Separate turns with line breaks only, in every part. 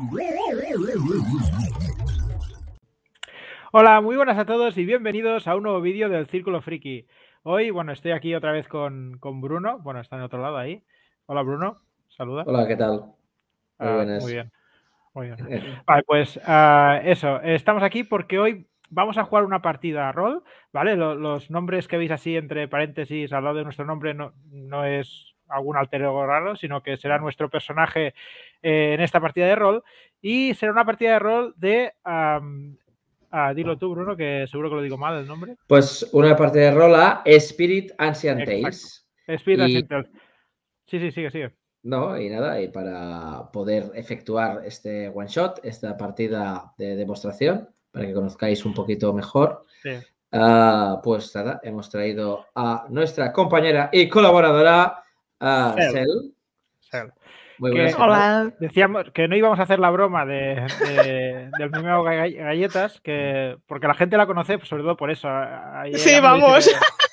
Hola, muy buenas a todos y bienvenidos a un nuevo vídeo del Círculo Friki. Hoy, bueno, estoy aquí otra vez con Bruno. Bueno, está en otro lado ahí. Hola, Bruno. Saluda.
Hola, ¿qué tal? Muy buenas.
Muy bien. Muy bien. Vale, pues eso. Estamos aquí porque hoy vamos a jugar una partida a rol, ¿vale? Los nombres que veis así entre paréntesis al lado de nuestro nombre no es algún alter ego raro, sino que será nuestro personaje en esta partida de rol. Y será una partida de rol de... dilo tú, Bruno, que seguro que lo digo mal el nombre.
Pues una partida de rol a Spirit Ancient Tales.
Spirit Ancient Tales. Sí, sigue.
No, y nada, y para poder efectuar este one shot, esta partida de demostración, para que conozcáis un poquito mejor, pues nada, hemos traído a nuestra compañera y colaboradora, Cel. Muy buenas.
Hola.
Decíamos que no íbamos a hacer la broma del mimeo galletas, porque la gente la conoce, pues, sobre todo por eso.
Sí, vamos.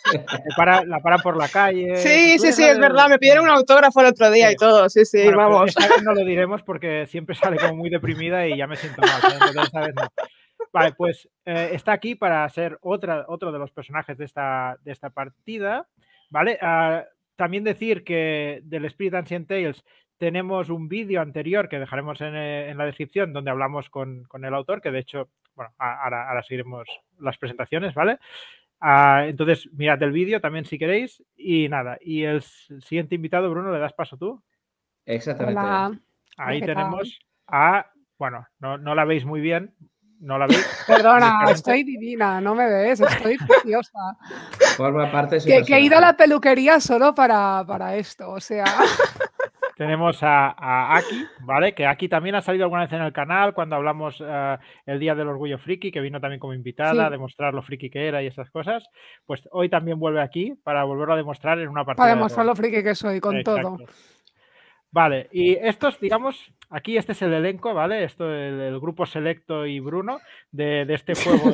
La paran por la calle.
Sí, es verdad. Me pidieron un autógrafo el otro día y todo. Sí, bueno, vamos.
Esta vez no lo diremos porque siempre sale como muy deprimida y ya me siento mal. Entonces, esta vez no. Vale, pues está aquí para ser otro de los personajes de esta partida, ¿vale? También decir que del Spirit Ancient Tales tenemos un vídeo anterior que dejaremos en la descripción donde hablamos con el autor, que de hecho, bueno, ahora seguiremos las presentaciones, ¿vale? Entonces, mirad el vídeo también si queréis y nada. Y el siguiente invitado, Bruno, ¿le das paso tú?
Exactamente.
Hola.
Ahí tenemos bueno, no la veis muy bien. ¿No la veis?
Perdona, estoy divina, no me ves, estoy preciosa.
Forma parte de su
que he ido a la peluquería solo para esto, o sea...
Tenemos a Aki, ¿vale? Que Aki también ha salido alguna vez en el canal cuando hablamos el Día del Orgullo Friki, que vino también como invitada a demostrar lo friki que era y esas cosas. Pues hoy también vuelve aquí para volverlo a demostrar en una partida.
Para demostrar lo friki que soy, con todo.
Vale, y estos, digamos, aquí este es el elenco, ¿vale? Esto el grupo Selecto y Bruno de este juego,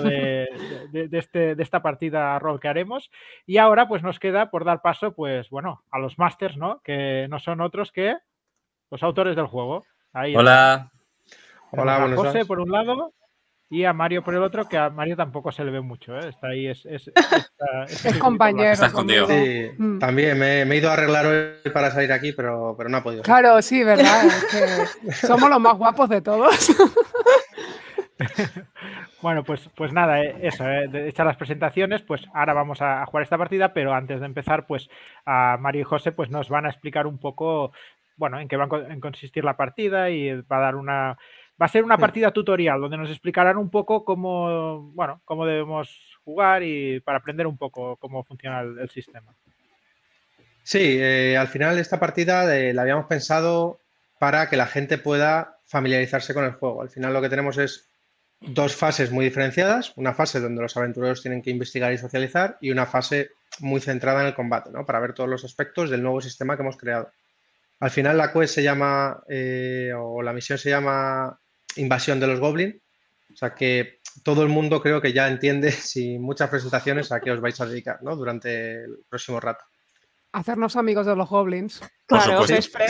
de esta partida rol que haremos. Y ahora pues nos queda por dar paso, pues bueno, a los masters, ¿no? Que no son otros que los autores del juego. Ahí
Hola.
Hola, a José por un lado y a Mario por el otro, que a Mario tampoco se le ve mucho, ¿eh? Está ahí, es
compañero.
Está escondido.
Sí, también me he ido a arreglar hoy para salir aquí, pero no ha podido.
Claro, sí, verdad, es que somos los más guapos de todos.
Bueno, pues nada, eso, hechas las presentaciones, pues ahora vamos a jugar esta partida, pero antes de empezar, pues a Mario y José pues nos van a explicar un poco, bueno, en qué va a consistir la partida y va a ser una partida tutorial donde nos explicarán un poco cómo debemos jugar y para aprender un poco cómo funciona el sistema.
Sí, al final esta partida la habíamos pensado para que la gente pueda familiarizarse con el juego. Al final lo que tenemos es dos fases muy diferenciadas, una fase donde los aventureros tienen que investigar y socializar y una fase muy centrada en el combate, ¿no? Para ver todos los aspectos del nuevo sistema que hemos creado. Al final la quest se llama, o la misión se llama Invasión de los Goblins, o sea que todo el mundo creo que ya entiende, sin muchas presentaciones, a qué os vais a dedicar, ¿no? Durante el próximo rato.
Hacernos amigos de los goblins.
Claro,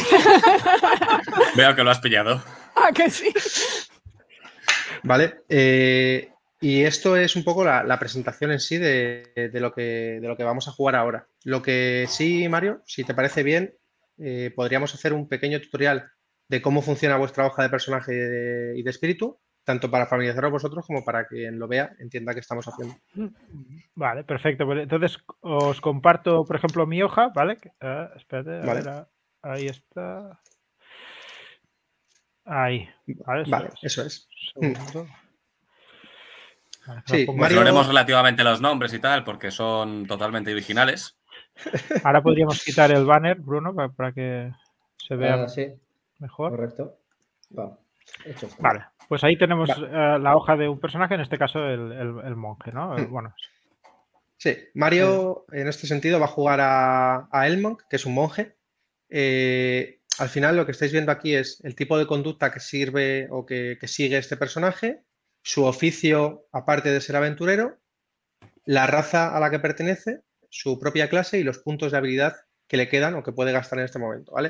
Veo que lo has pillado.
¿Ah, que sí?
Vale, y esto es un poco la presentación en sí de lo que vamos a jugar ahora. Lo que sí, Mario, si te parece bien, podríamos hacer un pequeño tutorial de cómo funciona vuestra hoja de personaje y de espíritu, tanto para familiarizaros vosotros como para quien lo vea entienda qué estamos haciendo.
Vale, perfecto. Pues entonces os comparto, por ejemplo, mi hoja, ¿vale? Espérate,
vale.
Ver, ahí está. Ahí,
vale, eso es.
Vale,
sí,
Mario... Haremos relativamente los nombres y tal, porque son totalmente originales.
Ahora podríamos quitar el banner, Bruno, para que se vea mejor.
Correcto. Hecho está.
Vale, pues ahí tenemos la hoja de un personaje, en este caso el monje, ¿no? Bueno.
Sí, Mario en este sentido va a jugar a Elmong, que es un monje. Al final lo que estáis viendo aquí es el tipo de conducta que sirve o que sigue este personaje, su oficio aparte de ser aventurero, la raza a la que pertenece, su propia clase y los puntos de habilidad que le quedan o que puede gastar en este momento, ¿vale?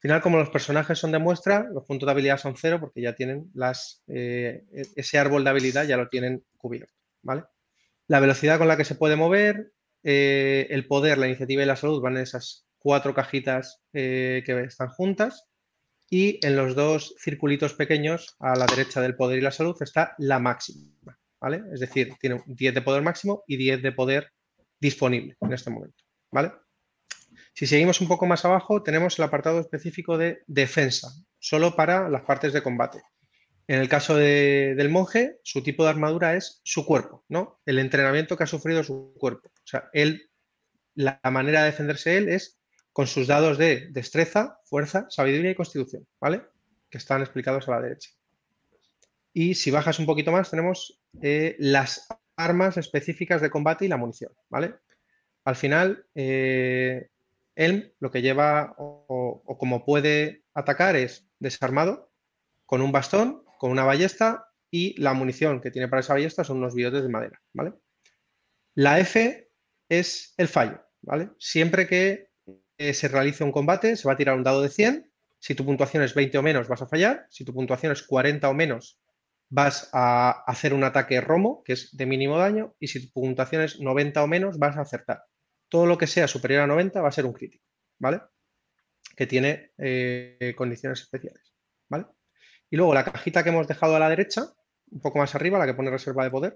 final, como los personajes son de muestra, los puntos de habilidad son 0 porque ya tienen ese árbol de habilidad ya lo tienen cubierto, ¿vale? La velocidad con la que se puede mover, el poder, la iniciativa y la salud van en esas 4 cajitas que están juntas, y en los 2 circulitos pequeños a la derecha del poder y la salud está la máxima, ¿vale? Es decir, tiene 10 de poder máximo y 10 de poder disponible en este momento, ¿vale? Si seguimos un poco más abajo, tenemos el apartado específico de defensa, solo para las partes de combate. En el caso del monje, su tipo de armadura es su cuerpo, ¿no? El entrenamiento que ha sufrido su cuerpo. O sea, la manera de defenderse él es con sus dados de destreza, fuerza, sabiduría y constitución, ¿vale? Que están explicados a la derecha. Y si bajas un poquito más, tenemos las armas específicas de combate y la munición, ¿vale? Al final, él lo que lleva o como puede atacar es desarmado, con un bastón, con una ballesta, y la munición que tiene para esa ballesta son unos bigotes de madera, ¿vale? La F es el fallo, ¿vale? Siempre que se realice un combate, se va a tirar un dado de 100. Si tu puntuación es 20 o menos, vas a fallar. Si tu puntuación es 40 o menos, vas a hacer un ataque romo, que es de mínimo daño. Y si tu puntuación es 90 o menos, vas a acertar. Todo lo que sea superior a 90 va a ser un crítico, ¿vale? Que tiene condiciones especiales, ¿vale? Y luego la cajita que hemos dejado a la derecha, un poco más arriba, la que pone reserva de poder,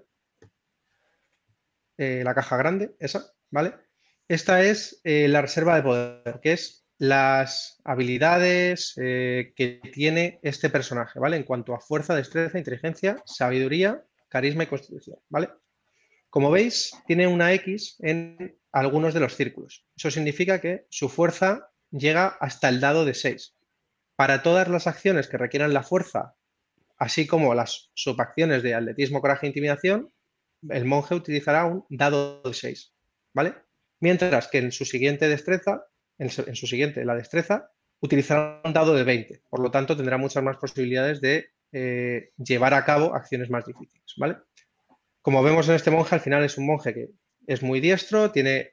la caja grande, esa, ¿vale? Esta es la reserva de poder, que es las habilidades que tiene este personaje, ¿vale? En cuanto a fuerza, destreza, inteligencia, sabiduría, carisma y constitución, ¿vale? Como veis, tiene una X en algunos de los círculos. Eso significa que su fuerza llega hasta el dado de 6. Para todas las acciones que requieran la fuerza, así como las subacciones de atletismo, coraje e intimidación, el monje utilizará un dado de 6, ¿vale? Mientras que en su siguiente destreza, la destreza, utilizará un dado de 20. Por lo tanto, tendrá muchas más posibilidades de llevar a cabo acciones más difíciles, ¿vale? Como vemos en este monje, al final es un monje que es muy diestro, tiene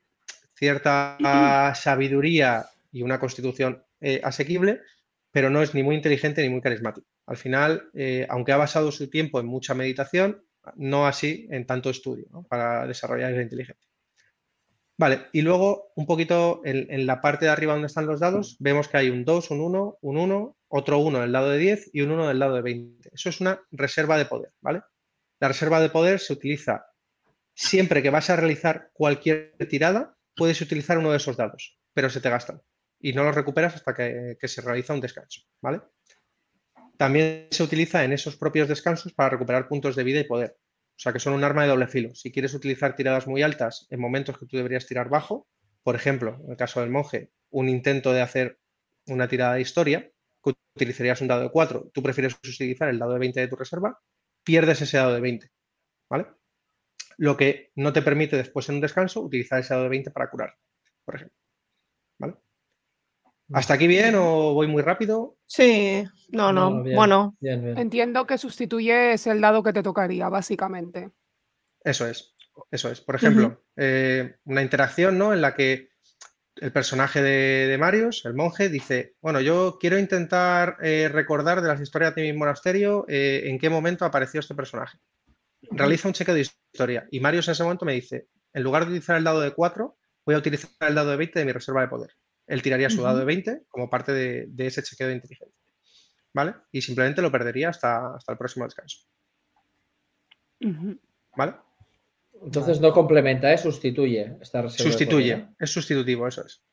cierta sabiduría y una constitución asequible, pero no es ni muy inteligente ni muy carismático. Al final, aunque ha basado su tiempo en mucha meditación, no así en tanto estudio, ¿no? Para desarrollar esa inteligencia. Vale, y luego un poquito en la parte de arriba donde están los dados, vemos que hay un 2, un 1, un 1, otro 1 del lado de 10 y un 1 del lado de 20. Eso es una reserva de poder, ¿vale? La reserva de poder se utiliza siempre que vas a realizar cualquier tirada, puedes utilizar uno de esos dados, pero se te gastan y no los recuperas hasta que se realiza un descanso, ¿vale? También se utiliza en esos propios descansos para recuperar puntos de vida y poder. O sea que son un arma de doble filo. Si quieres utilizar tiradas muy altas en momentos que tú deberías tirar bajo, por ejemplo, en el caso del monje, un intento de hacer una tirada de historia, que utilizarías un dado de 4, tú prefieres utilizar el dado de 20 de tu reserva, pierdes ese dado de 20, ¿vale? Lo que no te permite después en un descanso utilizar ese dado de 20 para curar, por ejemplo, ¿vale? ¿Hasta aquí bien o voy muy rápido?
Sí, no.
Bien,
Bueno,
bien.
Entiendo que sustituyes el dado que te tocaría, básicamente.
Eso es. Por ejemplo, una interacción, ¿no? En la que el personaje de Marius, el monje, dice, bueno, yo quiero intentar recordar de las historias de mi monasterio en qué momento apareció este personaje. Realiza un chequeo de historia y Marius en ese momento me dice, en lugar de utilizar el dado de 4, voy a utilizar el dado de 20 de mi reserva de poder. Él tiraría su dado de 20 como parte de ese chequeo de inteligencia, ¿vale? Y simplemente lo perdería hasta el próximo descanso, ¿vale?
Entonces no complementa, sustituye esta reserva.
Sustituye,
de poder,
es sustitutivo, eso es.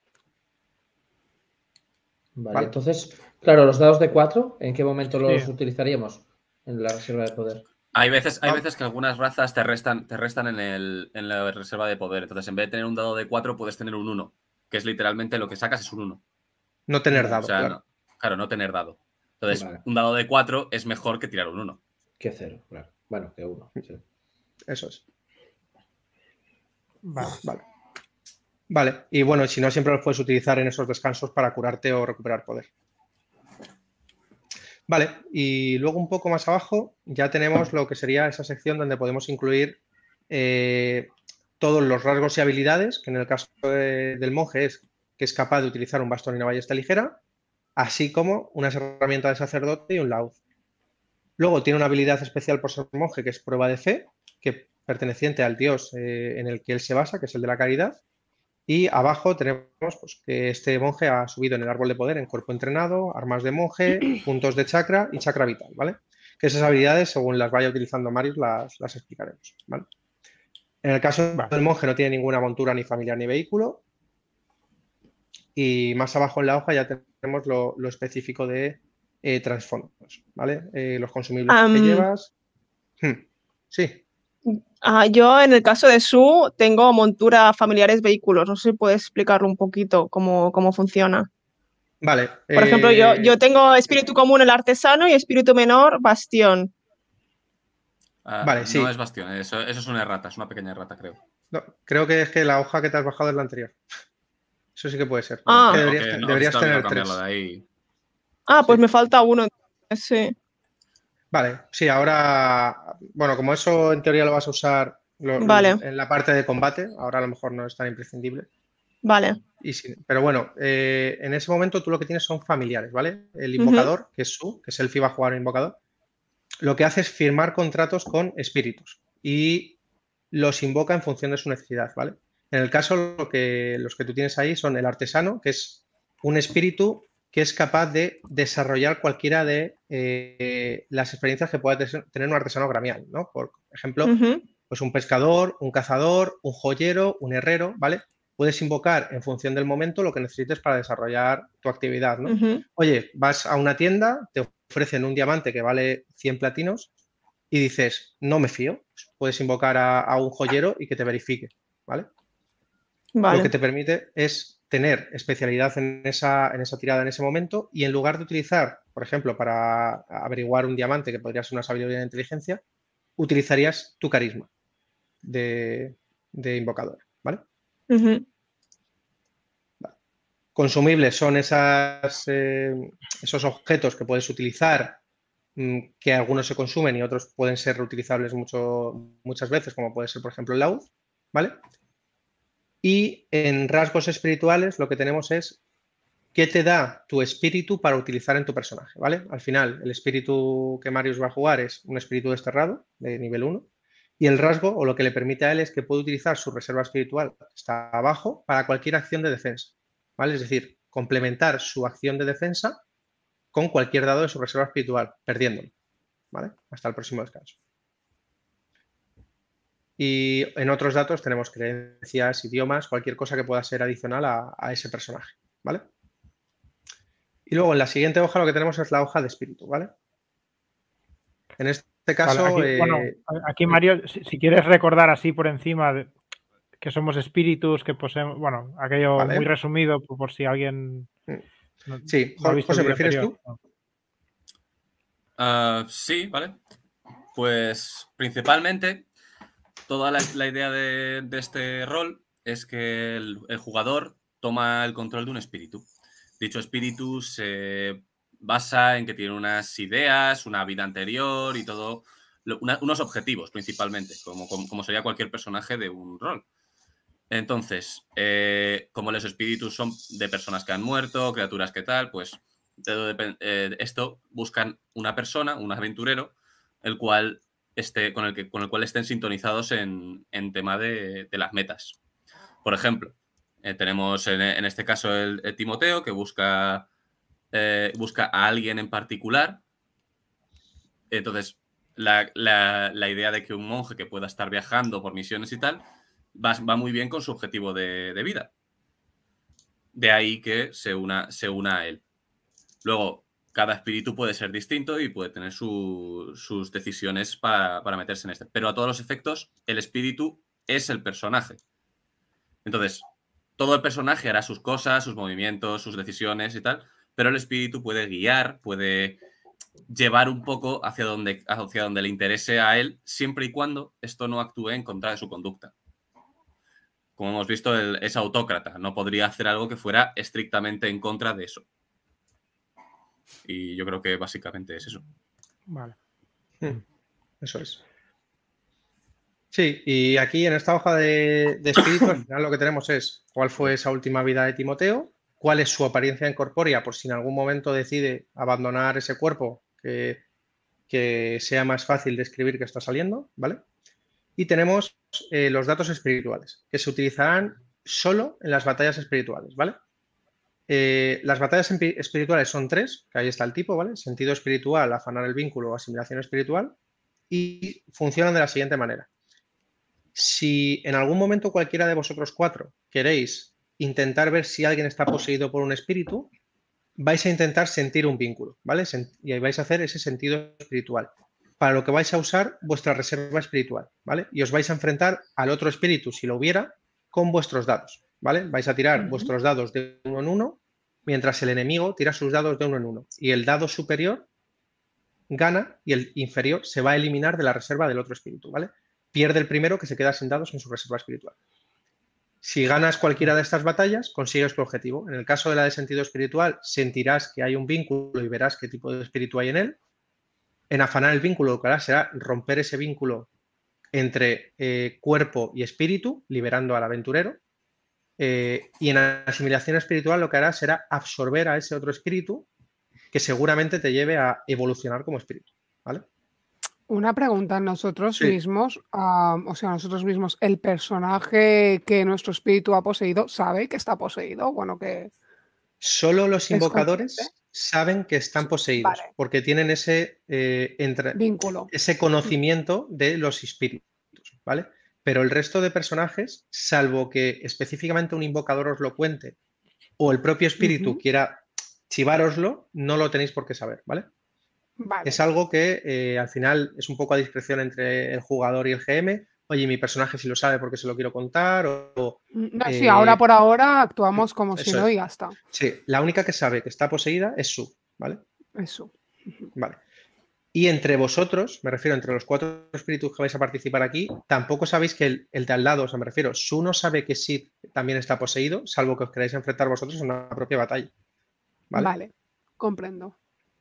Vale, entonces, claro, los dados de 4, ¿en qué momento los utilizaríamos en la reserva de poder?
Hay veces que algunas razas te restan en la reserva de poder. Entonces, en vez de tener un dado de 4, puedes tener un 1, que es literalmente lo que sacas es un 1.
No tener dado,
o sea,
claro.
No tener dado. Entonces, un dado de 4 es mejor que tirar un 1.
Que 0, claro. Bueno, que 1. Sí.
Eso es. Vale. Y bueno, si no, siempre los puedes utilizar en esos descansos para curarte o recuperar poder. Vale, y luego un poco más abajo ya tenemos lo que sería esa sección donde podemos incluir todos los rasgos y habilidades, que en el caso del monje es que es capaz de utilizar un bastón y una ballesta ligera, así como unas herramientas de sacerdote y un laúd. Luego tiene una habilidad especial por ser monje, que es prueba de fe, que perteneciente al dios en el que él se basa, que es el de la caridad. Y abajo tenemos pues, que este monje ha subido en el árbol de poder en cuerpo entrenado, armas de monje, puntos de chakra y chakra vital, ¿vale? Que esas habilidades, según las vaya utilizando Marius, las explicaremos, ¿vale? En el caso del monje no tiene ninguna montura ni familiar ni vehículo. Y más abajo en la hoja ya tenemos lo específico de trasfondos, ¿vale? Los consumibles que llevas. Sí.
Yo, en el caso de Su, tengo montura familiares vehículos. No sé si puedes explicarlo un poquito cómo funciona.
Vale.
Por ejemplo, yo tengo espíritu común el artesano y espíritu menor bastión.
Vale, sí.
No es bastión, eso es una errata, es una pequeña errata, creo.
No, creo que es que la hoja que te has bajado es la anterior. Eso sí que puede ser. Deberías tener 3.
De ahí.
Pues me falta uno. Sí.
Vale, sí, ahora, bueno, como eso en teoría lo vas a usar en la parte de combate, ahora a lo mejor no es tan imprescindible.
Vale.
Pero bueno, en ese momento tú lo que tienes son familiares, ¿vale? El invocador, que es Su, que es el que iba a jugar invocador, lo que hace es firmar contratos con espíritus y los invoca en función de su necesidad, ¿vale? En el caso, los que tú tienes ahí son el artesano, que es un espíritu que es capaz de desarrollar cualquiera de las experiencias que pueda tener un artesano gremial, ¿no? Por ejemplo, pues un pescador, un cazador, un joyero, un herrero, ¿vale? Puedes invocar en función del momento lo que necesites para desarrollar tu actividad, ¿no? Oye, vas a una tienda, te ofrecen un diamante que vale 100 platinos y dices, no me fío. Puedes invocar a un joyero y que te verifique, ¿vale? Lo que te permite es tener especialidad en esa tirada en ese momento y en lugar de utilizar, por ejemplo, para averiguar un diamante que podría ser una sabiduría de inteligencia, utilizarías tu carisma de invocador, ¿vale? Vale. Consumibles son esos objetos que puedes utilizar, que algunos se consumen y otros pueden ser reutilizables muchas veces, como puede ser, por ejemplo, el laúd, ¿vale? Y en rasgos espirituales lo que tenemos es qué te da tu espíritu para utilizar en tu personaje, ¿vale? Al final, el espíritu que Marius va a jugar es un espíritu desterrado de nivel 1 y el rasgo o lo que le permite a él es que puede utilizar su reserva espiritual, que está abajo, para cualquier acción de defensa, ¿vale? Es decir, complementar su acción de defensa con cualquier dado de su reserva espiritual, perdiéndolo, ¿vale? Hasta el próximo descanso. Y en otros datos tenemos creencias, idiomas, cualquier cosa que pueda ser adicional a ese personaje, ¿vale? Y luego en la siguiente hoja lo que tenemos es la hoja de espíritu, ¿vale? En este caso...
Vale, aquí Mario, si quieres recordar así por encima que somos espíritus, que poseemos... Bueno, aquello muy resumido por si alguien...
Sí, José, ¿prefieres tú?
Sí, vale. Pues principalmente... Toda la idea de este rol es que el jugador toma el control de un espíritu. Dicho espíritu se basa en que tiene unas ideas, una vida anterior y todo, unos objetivos principalmente, como sería cualquier personaje de un rol. Entonces, como los espíritus son de personas que han muerto, criaturas que tal, pues esto buscan una persona, un aventurero, el cual... con el cual estén sintonizados en tema de las metas. Por ejemplo, tenemos en este caso el Timoteo, que busca a alguien en particular. Entonces, la idea de que un monje que pueda estar viajando por misiones y tal, va muy bien con su objetivo de vida. De ahí que se una a él. Luego, cada espíritu puede ser distinto y puede tener sus decisiones para meterse en este. Pero a todos los efectos, el espíritu es el personaje. Entonces, todo el personaje hará sus cosas, sus movimientos, sus decisiones y tal, pero el espíritu puede guiar, puede llevar un poco hacia donde le interese a él, siempre y cuando esto no actúe en contra de su conducta. Como hemos visto, es autócrata, no podría hacer algo que fuera estrictamente en contra de eso. Y yo creo que básicamente es eso.
Vale.
Eso es. Sí, y aquí en esta hoja de espíritu, al final lo que tenemos es cuál fue esa última vida de Timoteo, cuál es su apariencia incorpórea, por si en algún momento decide abandonar ese cuerpo, que sea más fácil describir que está saliendo, ¿vale? Y tenemos los datos espirituales, que se utilizarán solo en las batallas espirituales, ¿vale? Las batallas espirituales son 3, que ahí está el tipo, ¿vale? Sentido espiritual, afanar el vínculo o asimilación espiritual, y funcionan de la siguiente manera. Si en algún momento cualquiera de vosotros 4 queréis intentar ver si alguien está poseído por un espíritu, vais a intentar sentir un vínculo, ¿vale? Y ahí vais a hacer ese sentido espiritual. Para lo que vais a usar vuestra reserva espiritual, ¿vale? Y os vais a enfrentar al otro espíritu, si lo hubiera, con vuestros dados, ¿vale? Vais a tirar vuestros dados de 1 en 1, mientras el enemigo tira sus dados de 1 en 1. Y el dado superior gana y el inferior se va a eliminar de la reserva del otro espíritu, ¿vale? Pierde el primero, que se queda sin dados en su reserva espiritual. Si ganas cualquiera de estas batallas, consigues tu objetivo. En el caso de la de sentido espiritual, sentirás que hay un vínculo y verás qué tipo de espíritu hay en él. En afanar el vínculo, lo que hará será romper ese vínculo entre cuerpo y espíritu, liberando al aventurero. Y en asimilación espiritual lo que hará será absorber a ese otro espíritu que seguramente te lleve a evolucionar como espíritu, ¿vale?
Una pregunta, nosotros mismos, nosotros mismos, el personaje que nuestro espíritu ha poseído, ¿sabe que está poseído? Bueno, que...
Solo los invocadores saben que están poseídos, porque tienen ese
vínculo,
ese conocimiento de los espíritus, ¿vale? Pero el resto de personajes, salvo que específicamente un invocador os lo cuente o el propio espíritu quiera chivároslo, no lo tenéis por qué saber, ¿vale? Es algo que al final es un poco a discreción entre el jugador y el GM. Oye, mi personaje sí lo sabe porque se lo quiero contar.
Sí, ahora por ahora actuamos como si no y ya está.
Sí, la única que sabe que está poseída es Su, ¿vale?
Es Su.
Vale. Y entre vosotros, me refiero entre los 4 espíritus que vais a participar aquí, tampoco sabéis que el de al lado, o sea, me refiero, Su no sabe que Sid también está poseído, salvo que os queráis enfrentar vosotros en una propia batalla.
Vale, comprendo.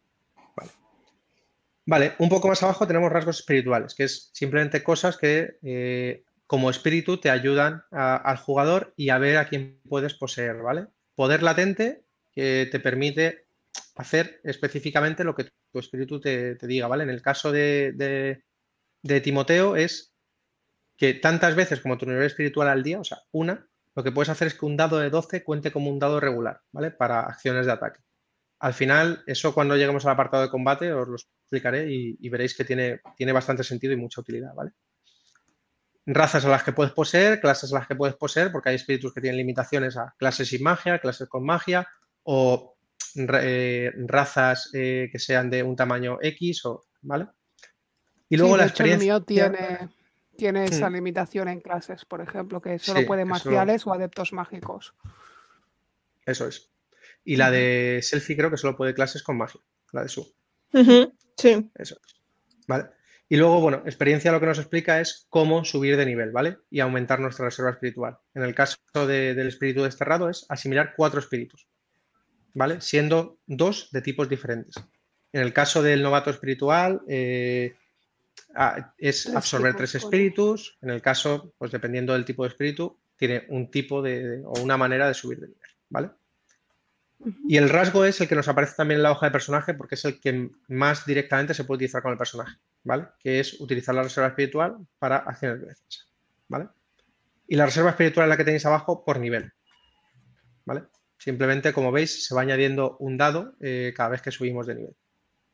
Vale, un poco más abajo tenemos rasgos espirituales, que es simplemente cosas que como espíritu te ayudan al jugador y a ver a quién puedes poseer, ¿vale? Poder latente que te permite hacer específicamente lo que tu espíritu te diga, ¿vale? En el caso de Timoteo es que tantas veces como tu nivel espiritual al día, o sea, lo que puedes hacer es que un dado de 12 cuente como un dado regular, ¿vale? Para acciones de ataque. Al final, eso cuando lleguemos al apartado de combate os lo explicaré y veréis que tiene bastante sentido y mucha utilidad, ¿vale? Razas a las que puedes poseer, clases a las que puedes poseer, porque hay espíritus que tienen limitaciones a clases sin magia, clases con magia, o razas que sean de un tamaño X, ¿vale? Y luego la experiencia...
El mío tiene esa limitación en clases, por ejemplo, que solo puede marciales o adeptos mágicos.
Eso es. Y la de Selfie creo que solo puede clases con magia, la de Su.
Sí.
Eso es. ¿Vale? Y luego, bueno, experiencia lo que nos explica es cómo subir de nivel, ¿vale? Y aumentar nuestra reserva espiritual. En el caso del espíritu desterrado es asimilar 4 espíritus, ¿vale? Siendo 2 de tipos diferentes. En el caso del novato espiritual es absorber 3 espíritus. En el caso, pues dependiendo del tipo de espíritu, tiene un tipo o una manera de subir de nivel, ¿vale? Y el rasgo es el que nos aparece también en la hoja de personaje porque es el que más directamente se puede utilizar con el personaje, ¿vale? Que es utilizar la reserva espiritual para acciones de defensa, ¿vale? Y la reserva espiritual es la que tenéis abajo por nivel, ¿vale? Simplemente, como veis, se va añadiendo un dado cada vez que subimos de nivel.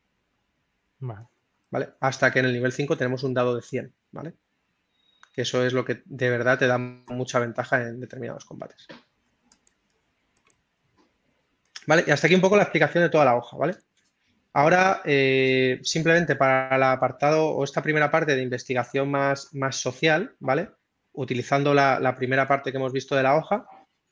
¿Vale? Hasta que en el nivel 5 tenemos un dado de 100, ¿vale? Que eso es lo que de verdad te da mucha ventaja en determinados combates. ¿Vale? Y hasta aquí un poco la explicación de toda la hoja, ¿vale? Ahora, simplemente para el apartado o esta primera parte de investigación más social, ¿vale? Utilizando la primera parte que hemos visto de la hoja,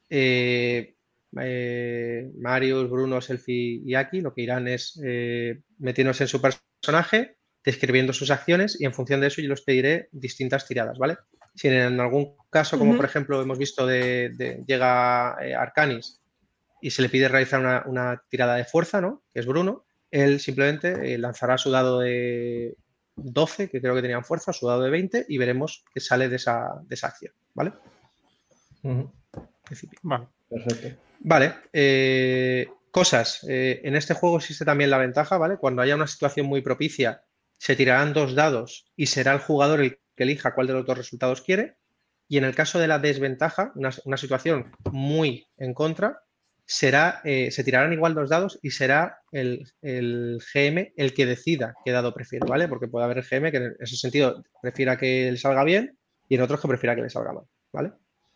Marius, Bruno, Selfie y Aki lo que irán es metiéndose en su personaje, describiendo sus acciones y en función de eso yo les pediré distintas tiradas, ¿vale? Si en algún caso, como por ejemplo hemos visto llega Arcanis y se le pide realizar una tirada de fuerza, ¿no? Que es Bruno, él simplemente lanzará su dado de 12, que creo que tenían fuerza, su dado de 20 y veremos qué sale de esa acción, ¿vale?
Vale.
Perfecto.
Vale. Cosas. En este juego existe también la ventaja, ¿vale? Cuando haya una situación muy propicia, se tirarán 2 dados y será el jugador el que elija cuál de los 2 resultados quiere. Y en el caso de la desventaja, una situación muy en contra, se tirarán igual 2 dados y será el GM el que decida qué dado prefiere, ¿vale? Porque puede haber el GM que en ese sentido prefiera que le salga bien y en otros que prefiera que le salga mal, ¿vale?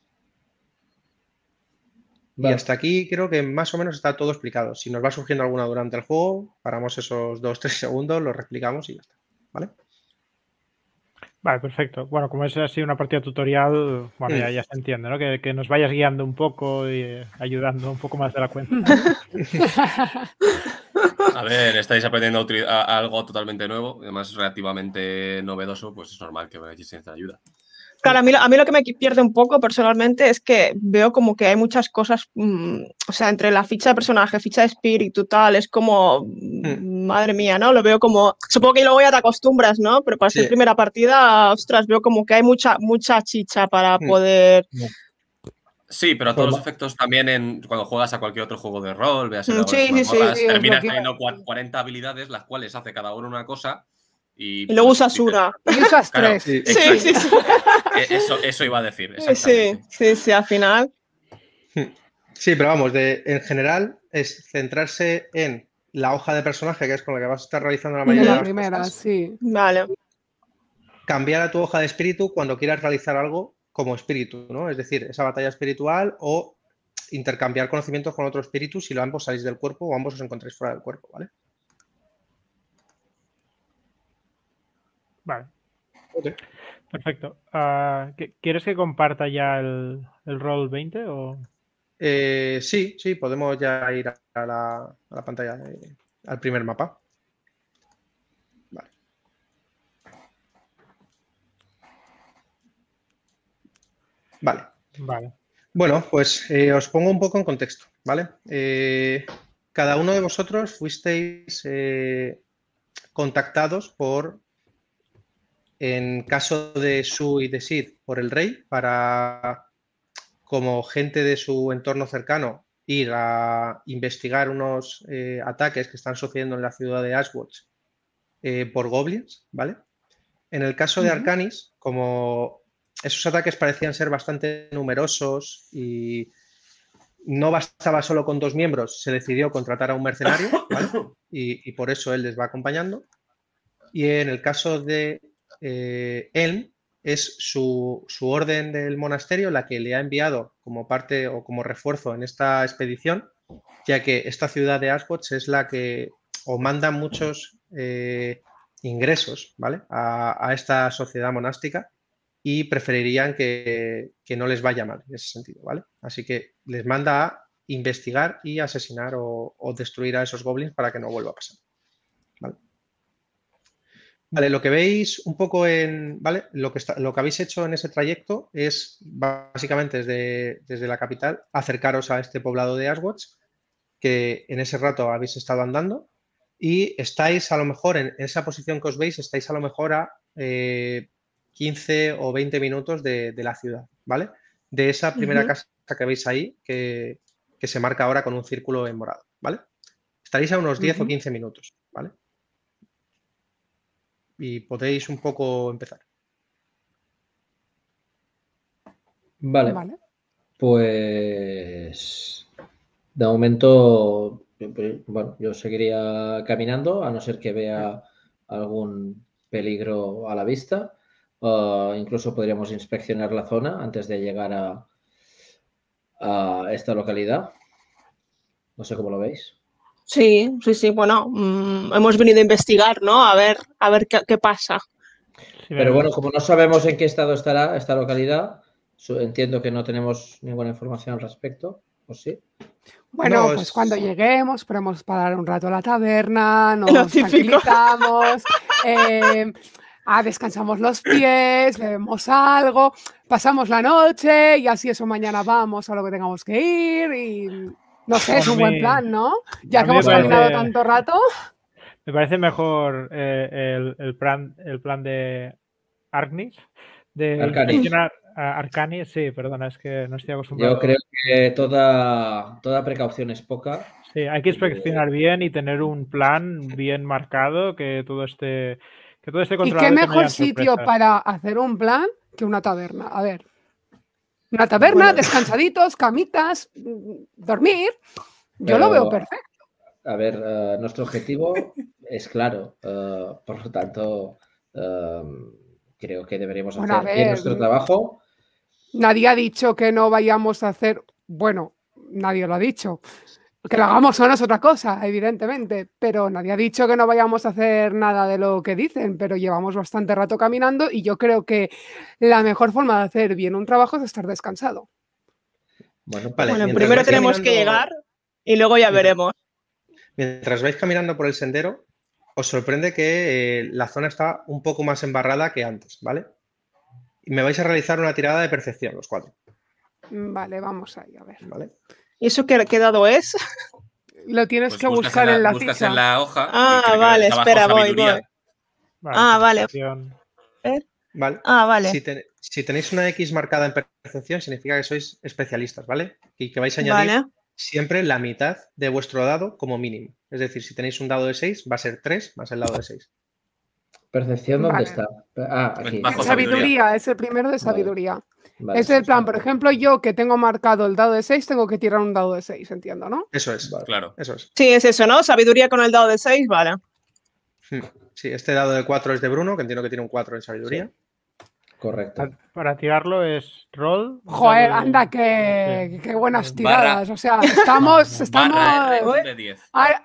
Y hasta aquí creo que más o menos está todo explicado. Si nos va surgiendo alguna durante el juego, paramos esos 2-3 segundos, lo reexplicamos y ya está, ¿vale?
Vale, perfecto. Bueno, como es así una partida tutorial, bueno, ya se entiende, ¿no? Que nos vayas guiando un poco y ayudando un poco más de la cuenta.
A ver, estáis aprendiendo algo totalmente nuevo, además relativamente novedoso, pues es normal que necesitéis ayuda.
Claro, a mí lo que me pierde un poco personalmente es que veo como que hay muchas cosas, o sea, entre la ficha de personaje, ficha de espíritu, tal, es como, madre mía, ¿no? Lo veo como, supongo que luego ya te acostumbras, ¿no? Pero para ser primera partida, ostras, veo como que hay mucha chicha para poder...
Sí, pero todos los efectos también cuando juegas a cualquier otro juego de rol, veas el terminas teniendo 40 habilidades, las cuales hace cada uno una cosa. Y
luego usas una.
Y usas 3.
Sí.
Eso iba a decir.
Sí, al final.
Sí, pero vamos, en general es centrarse en la hoja de personaje, que es con la que vas a estar realizando la mayoría de las
cosas. Sí.
Vale.
Cambiar a tu hoja de espíritu cuando quieras realizar algo como espíritu, ¿no? Es decir, esa batalla espiritual o intercambiar conocimientos con otro espíritu si ambos salís del cuerpo o ambos os encontráis fuera del cuerpo, ¿vale?
Vale. Okay. Perfecto. ¿Quieres que comparta ya el roll 20 o...?
Sí, podemos ya ir a la pantalla, al primer mapa. Vale. Bueno, pues os pongo un poco en contexto, ¿vale? Cada uno de vosotros fuisteis contactados en caso de Sue y de Sid, por el rey, para, como gente de su entorno cercano, ir a investigar unos ataques que están sucediendo en la ciudad de Ashwatch por goblins, ¿vale? En el caso de Arcanis, como esos ataques parecían ser bastante numerosos y no bastaba solo con 2 miembros, se decidió contratar a un mercenario, ¿vale? Y por eso él les va acompañando. Y en el caso de Elm, es su orden del monasterio la que le ha enviado como parte o como refuerzo en esta expedición, ya que esta ciudad de Ashwatch es la que manda muchos ingresos, ¿vale? a esta sociedad monástica y preferirían que no les vaya mal en ese sentido, ¿vale? Así que les manda a investigar y asesinar o destruir a esos goblins para que no vuelva a pasar, ¿vale? Vale, lo que veis un poco ¿vale? Lo que habéis hecho en ese trayecto es básicamente desde la capital acercaros a este poblado de Ashwatch, que en ese rato habéis estado andando y estáis a lo mejor en esa posición que os veis, estáis a lo mejor a 15 o 20 minutos de la ciudad, ¿vale? De esa primera casa que veis ahí, que se marca ahora con un círculo en morado, ¿vale? Estaréis a unos 10 o 15 minutos, ¿vale? Y podéis un poco empezar.
Vale. Pues de momento, bueno, yo seguiría caminando, a no ser que vea algún peligro a la vista. Incluso podríamos inspeccionar la zona antes de llegar a esta localidad. No sé cómo lo veis.
Sí, bueno, hemos venido a investigar, ¿no? A ver qué pasa.
Pero bueno, como no sabemos en qué estado estará esta localidad, entiendo que no tenemos ninguna información al respecto, ¿o sí?
Bueno, pues cuando lleguemos podemos parar un rato a la taberna, nos tranquilizamos, descansamos los pies, bebemos algo, pasamos la noche y así eso mañana vamos a lo que tengamos que ir y... No sé, es un buen plan, ¿no? Ya que hemos caminado tanto rato. Me
parece mejor el plan de Arcanis de
Arcani.
inspeccionar Arcani, sí, perdona, es que no estoy acostumbrado.
Yo creo que toda precaución es poca.
Sí, hay que inspeccionar bien y tener un plan bien marcado, que todo esté
¿Y
controlado.
qué
y que no
mejor
hayan
sitio
sorpresas.
para hacer un plan que una taberna? A ver. Una taberna,
Bueno.
descansaditos, camitas, dormir. Yo lo veo perfecto.
A ver, nuestro objetivo es claro, por lo tanto, creo que deberíamos
Bueno, a
hacer bien
ver,
nuestro trabajo.
Nadie ha dicho que no vayamos a hacer, bueno, nadie lo ha dicho. Que lo hagamos o no es otra cosa, evidentemente, pero nadie ha dicho que no vayamos a hacer nada de lo que dicen, pero llevamos bastante rato caminando y yo creo que la mejor forma de hacer bien un trabajo es estar descansado.
Bueno,
Vale,
Bueno,
mientras
primero
vais
tenemos que llegar y luego ya veremos.
Mientras vais caminando por el sendero, os sorprende que la zona está un poco más embarrada que antes, ¿vale? Y me vais a realizar una tirada de percepción, los 4.
Vale, vamos ahí, a ver.
¿Vale?
¿Y eso qué dado es?
Lo tienes
Pues
que buscar en la
buscas
ficha.
en la hoja. y
Ah,
creo que
vale,
está abajo
espera, voy.
sabiduría.
Vale.
percepción.
Vale.
Ah, vale.
Si tenéis una X marcada en percepción, significa que sois especialistas, ¿vale? Y que vais a añadir
Vale.
siempre la mitad de vuestro dado como mínimo. Es decir, si tenéis un dado de 6, va a ser 3 más el dado de 6.
¿Percepción dónde
Vale.
está? Ah, aquí.
Bajo
Sabiduría, es el primero de
Vale.
sabiduría.
Vale,
Es el plan, por ejemplo, yo que tengo marcado el dado de 6, tengo que tirar un dado de 6, entiendo, ¿no?
Eso es.
Vale.
Claro.
Eso es.
Sí, es eso, ¿no? Sabiduría con el dado de 6, vale.
Sí, este dado de 4 es de Bruno, que entiendo que tiene un 4 en sabiduría.
Correcto.
Para tirarlo es roll.
Joder,
dado de-
anda, qué buenas
Barra-
tiradas. O sea, estamos
Barra R de 10.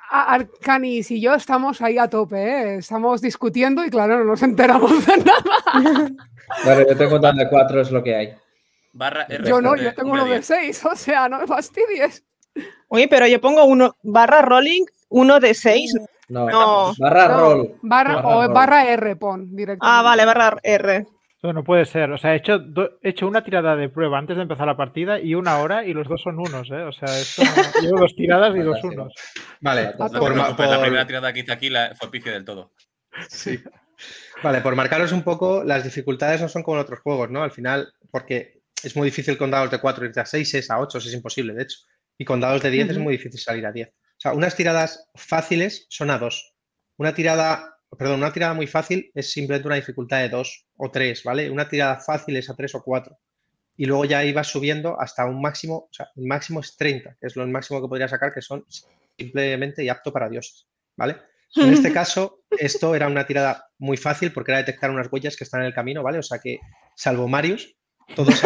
Arcanis y yo estamos ahí a tope, ¿eh? Estamos discutiendo y claro, no nos enteramos de nada.
Bueno, yo tengo un dado de 4, es lo que hay.
Barra R
Yo no,
de
yo tengo uno de
10.
6, o sea, no me fastidies.
Oye, pero yo pongo uno barra rolling, 1 de 6.
No,
No.
barra
No,
roll.
barra
roll.
R pon directamente.
Ah, vale, barra R.
Eso no puede ser. O sea, he hecho una tirada de prueba antes de empezar la partida y una hora y los dos son unos, ¿eh? O sea, esto llevo 2 tiradas y 2
Fantástico.
unos.
Vale,
No
No te preocupes, la primera tirada que hice aquí fue pifia del todo.
Sí. Vale, por marcaros un poco, las dificultades no son como en otros juegos, ¿no? Al final, porque es muy difícil con dados de 4 irte a 6, a 8, es imposible, de hecho. Y con dados de 10 es muy difícil salir a 10. O sea, unas tiradas fáciles son a 2. Una tirada muy fácil es simplemente una dificultad de 2 o 3, ¿vale? Una tirada fácil es a 3 o 4. Y luego ya ibas subiendo hasta un máximo, o sea, el máximo es 30, que es lo máximo que podría sacar, que son simplemente y apto para dioses, ¿vale? En este caso, esto era una tirada muy fácil porque era detectar unas huellas que están en el camino, ¿vale? O sea que, salvo Marius, todos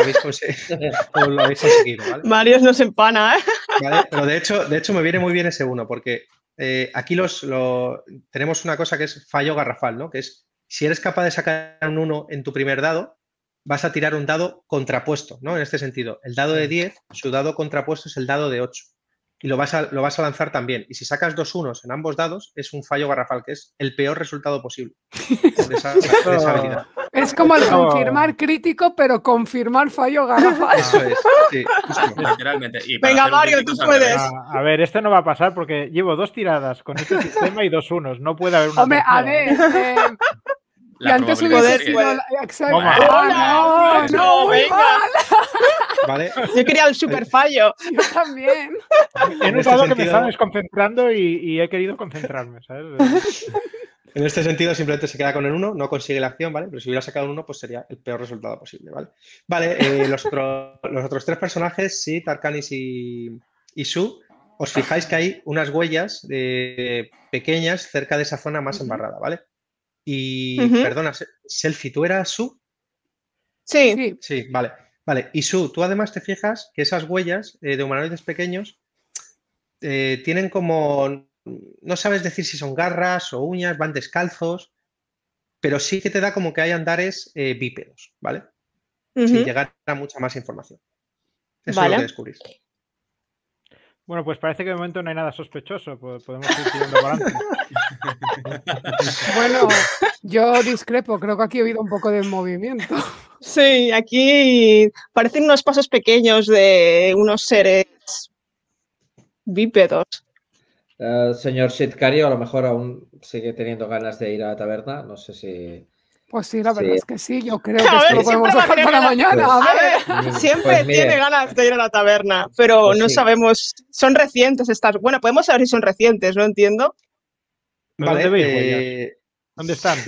todos lo habéis conseguido, ¿vale?
Marius nos empana, ¿eh?
¿Vale? Pero de hecho me viene muy bien ese 1 porque aquí tenemos una cosa que es fallo garrafal, ¿no? Que es, si eres capaz de sacar un 1 en tu primer dado, vas a tirar un dado contrapuesto, ¿no? En este sentido, el dado de 10, su dado contrapuesto es el dado de 8. Y lo vas a lanzar también. Y si sacas 2 unos en ambos dados, es un fallo garrafal, que es el peor resultado posible de esa habilidad.
Es como el confirmar crítico, pero confirmar fallo garrafal.
Eso es, sí, justo.
Literalmente. Y para
Venga,
hacer un
Mario,
crítico
tú
es al
puedes.
revés.
A ver, esto no va a pasar porque llevo 2 tiradas con este sistema y 2 unos. No puede haber una
Hombre, a
tercera.
ver. Y
La
antes
probabilidad
hubiese
es
sí.
sido.
que-
Exacto.
Toma.
Ah, no, muy
venga.
mal.
¿Vale?
Yo quería el super fallo.
Yo también.
He
En
notado
este
que me
sentido-
estaba desconcentrando y he querido concentrarme, ¿sabes?
En este sentido, simplemente se queda con el 1, no consigue la acción, ¿vale? Pero si hubiera sacado un 1, pues sería el peor resultado posible, ¿vale? Vale, los otros 3 personajes, sí, Tarkanis y Su, os fijáis que hay unas huellas pequeñas cerca de esa zona más embarrada, ¿vale? Y, perdona, Selfie, ¿tú eras Su?
Sí.
Sí.
Sí, vale. Vale, y Su, tú además te fijas que esas huellas de humanoides pequeños tienen como, no sabes decir si son garras o uñas, van descalzos, pero sí que te da como que hay andares bípedos, ¿vale? Sin llegar a mucha más información. Eso es lo que descubrís.
Bueno, pues parece que de momento no hay nada sospechoso. Podemos ir tirando para adelante.
Bueno, yo discrepo. Creo que aquí ha habido un poco de movimiento.
Sí, aquí parecen unos pasos pequeños de unos seres bípedos.
Señor Shitkario, a lo mejor aún sigue teniendo ganas de ir a la taberna. No sé si
Pues sí, la verdad
Sí.
es que sí. Yo creo que
A
esto
ver,
lo podemos
siempre va a
dejar
tener
para
ganas.
mañana.
Pues-
A ver.
Siempre
Pues mire.
tiene ganas de ir a la taberna, pero
Pues
no
sí.
sabemos. Son recientes estas. Bueno, podemos saber si son recientes, no entiendo.
¿Pero
Vale,
dónde veis huellas? ¿Dónde están?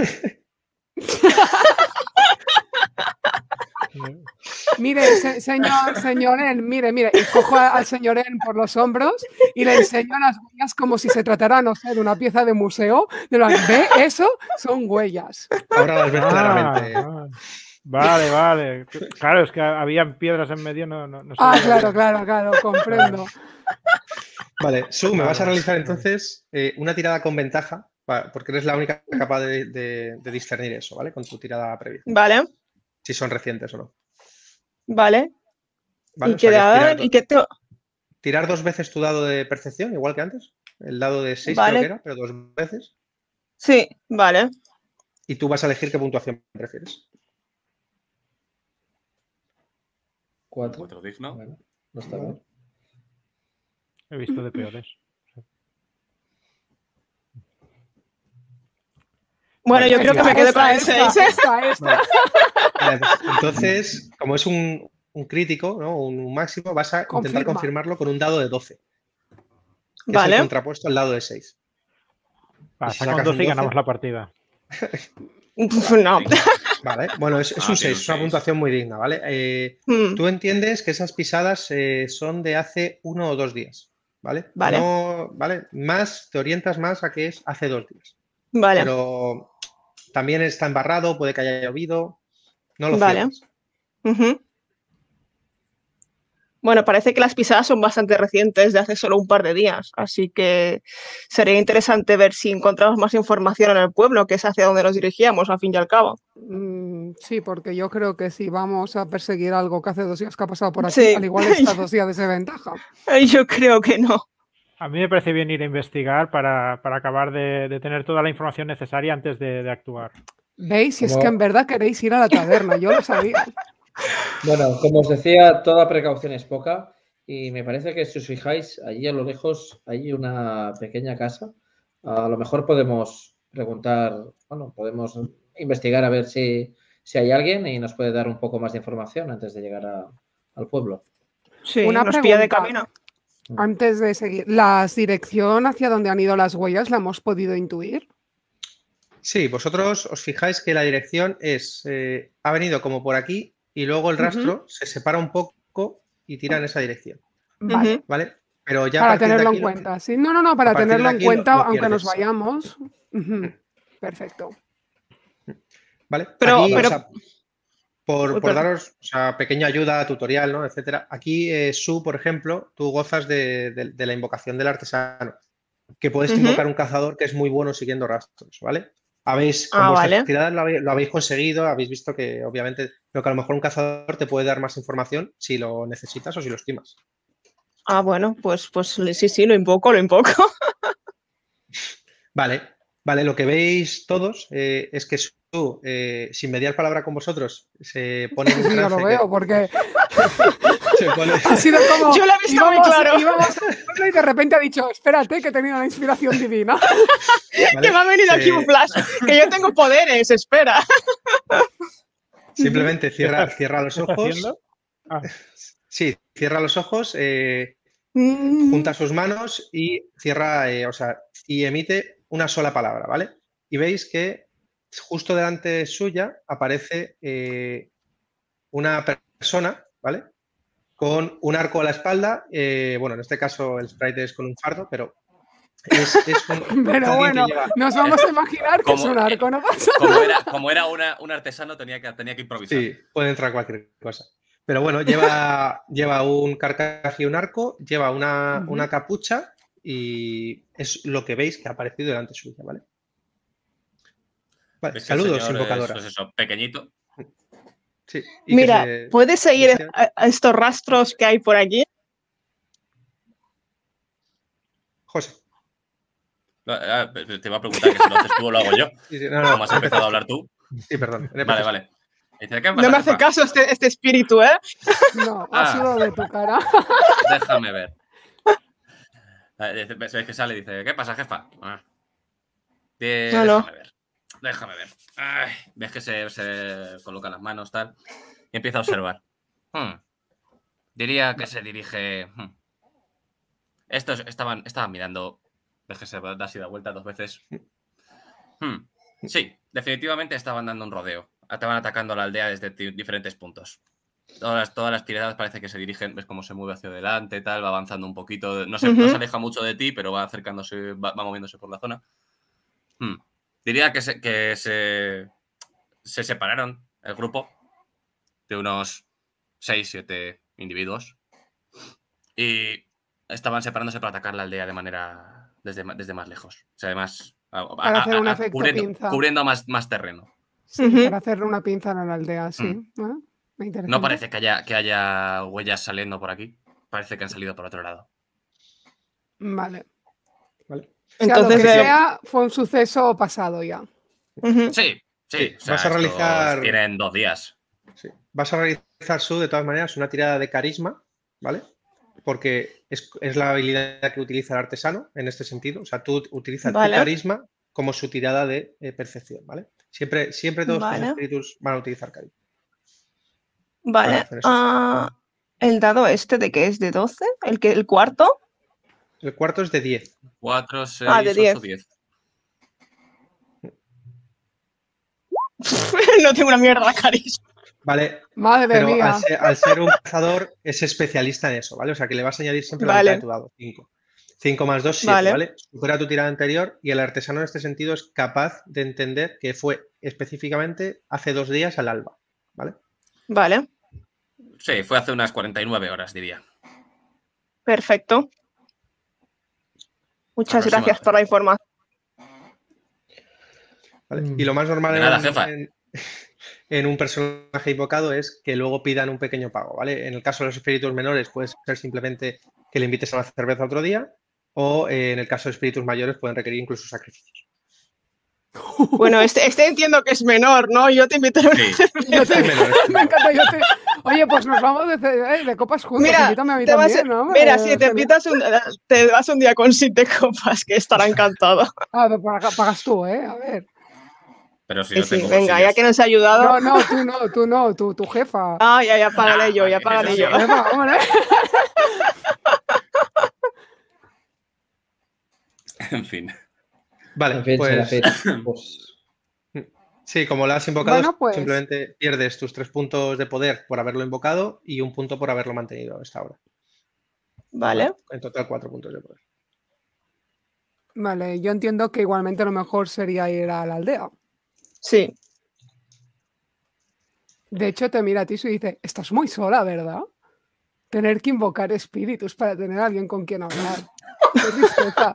Mire, señor En, mire, y cojo al señor En por los hombros y le enseño las huellas como si se tratara, no sé, de una pieza de museo. ¿Ve? Eso son huellas.
ahora las ves claramente.
Vale. Claro, es que habían piedras en medio, no
Ah,
sabía.
claro, comprendo.
Vale, Su, me vas a
Vale,
realizar
vale.
entonces una tirada con ventaja, porque eres la única capaz de discernir eso, ¿vale? Con tu tirada previa,
Vale,
si son recientes o no.
vale.
¿Vale?
¿Y
O sea,
qué
que es
dado? ¿Y qué te...
tirar 2 veces tu dado de percepción, igual que antes. El dado de 6
Vale.
creo que era, pero 2 veces.
Sí, vale.
Y tú vas a elegir qué puntuación prefieres.
4.
4 digno.
Bueno, no está mal.
He visto de peores.
Bueno,
Vale,
yo creo que me quedo con el 6.
Esta.
Vale, pues, entonces, como es un crítico, ¿no? Un máximo, vas a intentar
Confirma.
confirmarlo con un dado de 12. Que es el
Vale.
contrapuesto al dado de 6.
Va,
Y si
saca un
sacas
12 y
un 12,
ganamos la partida.
No.
Vale, bueno, es un
tiene
6,
un
es una
6.
puntuación muy digna, ¿vale?
Hmm,
Tú entiendes que esas pisadas son de hace 1 o 2 días, ¿vale?
Vale.
No, ¿vale? Más, te orientas más a que es hace 2 días.
Vale,
Pero también está embarrado, puede que haya llovido, no lo
Vale.
cierres.
ujú. Bueno, parece que las pisadas son bastante recientes, de hace solo un par de días, así que sería interesante ver si encontramos más información en el pueblo, que es hacia donde nos dirigíamos, al fin y al cabo.
Sí, porque yo creo que si vamos a perseguir algo que hace 2 días que ha pasado por aquí,
Sí.
al igual estas 2 días de ventaja.
Yo creo que no.
A mí me parece bien ir a investigar para acabar de tener toda la información necesaria antes de actuar.
¿Veis? Si es
Como-
que en verdad queréis ir a la taberna, yo lo sabía.
Bueno, como os decía, toda precaución es poca y me parece que si os fijáis, allí a lo lejos hay una pequeña casa. A lo mejor podemos preguntar, bueno, podemos investigar a ver si hay alguien y nos puede dar un poco más de información antes de llegar al pueblo.
Sí,
Una
nos pilla de
pregunta.
camino.
Antes de seguir, ¿la dirección hacia donde han ido las huellas la hemos podido intuir?
Sí, vosotros os fijáis que la dirección es, ha venido como por aquí y luego el rastro se separa un poco y tira en esa dirección,
Vale.
Ujú.
¿vale? Pero ya a
Para
partir de
tenerlo
aquí
en
lo-
cuenta. Sí, no, para
a partir de
tenerlo en
aquí
cuenta,
lo
aunque nos
pierdes.
vayamos. Ujú. Perfecto.
¿Vale?
Pero-
Aquí,
pero-
o sea, por
perdón.
daros, o sea, pequeña ayuda, tutorial, ¿no? Etcétera. Aquí, Su, por ejemplo, tú gozas de la invocación del artesano, que puedes
Ujú.
invocar un cazador que es muy bueno siguiendo rastros, ¿vale? Habéis, con
Ah,
vuestras
vale.
tiradas lo habéis conseguido, habéis visto que, obviamente, pero que a lo mejor un cazador te puede dar más información si lo necesitas o si lo estimas.
Ah, bueno, pues sí, lo invoco.
Vale, lo que veis todos es que Su, sin mediar palabra con vosotros, se pone en un
Sí, yo lo
trance
veo, porque
se pone-
ha sido como.
Yo lo he visto muy claro.
íbamos a hacerlo y de repente ha dicho: espérate, que he tenido la inspiración divina.
¿vale?
Que me ha venido aquí un flash, que yo tengo poderes, espera.
Simplemente cierra los
¿Qué está
ojos.
haciendo? Ah,
Sí, cierra los ojos, junta sus manos y cierra, y emite una sola palabra, ¿vale? Y veis que justo delante suya aparece una persona, ¿vale? Con un arco a la espalda. Bueno, en este caso el sprite es con un fardo, pero es
Pero
alguien
bueno,
que lleva.
nos vamos a imaginar que es
Como-
un arco, ¿no pasa?
Como era un artesano, tenía que improvisar.
Sí, puede entrar cualquier cosa. Pero bueno, lleva un carcaj y un arco, lleva una capucha y es lo que veis que ha aparecido delante suya, ¿vale? Vale,
¿Ves que el
saludos,
señor
invocadora.
es, pues eso, pequeñito?
Sí, y que
Mira,
se-
¿puedes seguir
decía-
a estos rastros que hay por aquí?
José.
Te iba a preguntar que si lo haces tú o lo hago yo.
Sí, no,
Como has empezado a hablar tú.
Sí, perdón.
Vale. Dice, ¿qué
No
pasa,
me hace
jefa?
caso este espíritu, ¿eh?
No,
Ah.
ha sido de tu cara.
Déjame ver. Ves que sale y dice, ¿qué pasa, jefa?
No.
Déjame ver. déjame ver. Ay, ves que se colocan las manos, tal, y empieza a observar. Diría que se dirige... Estos estaban mirando. Ves que se da así de vuelta 2 veces. Sí, definitivamente estaban dando un rodeo. Estaban atacando a la aldea desde diferentes puntos. Todas las tiradas parece que se dirigen, ves cómo se mueve hacia adelante, tal, va avanzando un poquito. No se aleja mucho de ti, pero va acercándose, va moviéndose por la zona. Diría que se separaron el grupo de unos 6-7 individuos y estaban separándose para atacar la aldea de manera desde más lejos. O sea, además
para hacer un efecto
cubriendo más terreno.
Sí, para hacerle una pinza en la aldea, sí.
No parece que haya huellas saliendo por aquí. Parece que han salido por otro lado.
Vale.
Entonces,
lo que sea, fue un suceso pasado ya.
Sí. O sea,
vas a realizar...
Tienen 2 días.
Sí. Vas a realizar, de todas maneras, una tirada de carisma, ¿vale? Porque es la habilidad que utiliza el artesano en este sentido. O sea, tú utilizas tu carisma como su tirada de percepción, ¿vale? Siempre todos los espíritus van a utilizar carisma.
Vale. ¿El dado de qué es? ¿De 12? ¿El cuarto?
El cuarto es de 10.
4, 6,
de 10.
8, 10.
No tengo una mierda de carisma.
Vale.
Madre mía.
Al ser un cazador es especialista en eso, ¿vale? O sea que le vas a añadir siempre la mitad de tu dado. 5. 5 más 2, 7, ¿vale? Supera tu tirada anterior y el artesano en este sentido es capaz de entender que fue específicamente hace 2 días al alba, ¿vale?
Vale.
Sí, fue hace unas 49 horas, diría.
Perfecto. Muchas gracias por la información.
¿Vale? Y lo más normal en un personaje invocado es que luego pidan un pequeño pago, ¿vale? En el caso de los espíritus menores puede ser simplemente que le invites a una cerveza otro día o en el caso de espíritus mayores pueden requerir incluso sacrificios.
Bueno, este entiendo que es menor, ¿no? Yo te invito a una cerveza.
Me encanta, Oye, pues nos vamos de copas juntos.
Mira,
invítame a mí también, ¿no?
Mira, si te vas un día con 7 copas, que estará encantado.
Pagas tú, ¿eh? A ver.
Pero si no tengo
venga, ya que nos ha ayudado.
No, tu jefa.
Ya pagaré yo,
Jefa, hombre.
En fin.
Vale, pues... Sí, como lo has invocado, simplemente pierdes tus 3 puntos de poder por haberlo invocado y 1 punto por haberlo mantenido a esta hora.
Vale.
En total 4 puntos de poder.
Vale, yo entiendo que igualmente lo mejor sería ir a la aldea.
Sí.
De hecho, te mira a ti y dice, estás muy sola, ¿verdad? Tener que invocar espíritus para tener a alguien con quien hablar. Qué tristeza.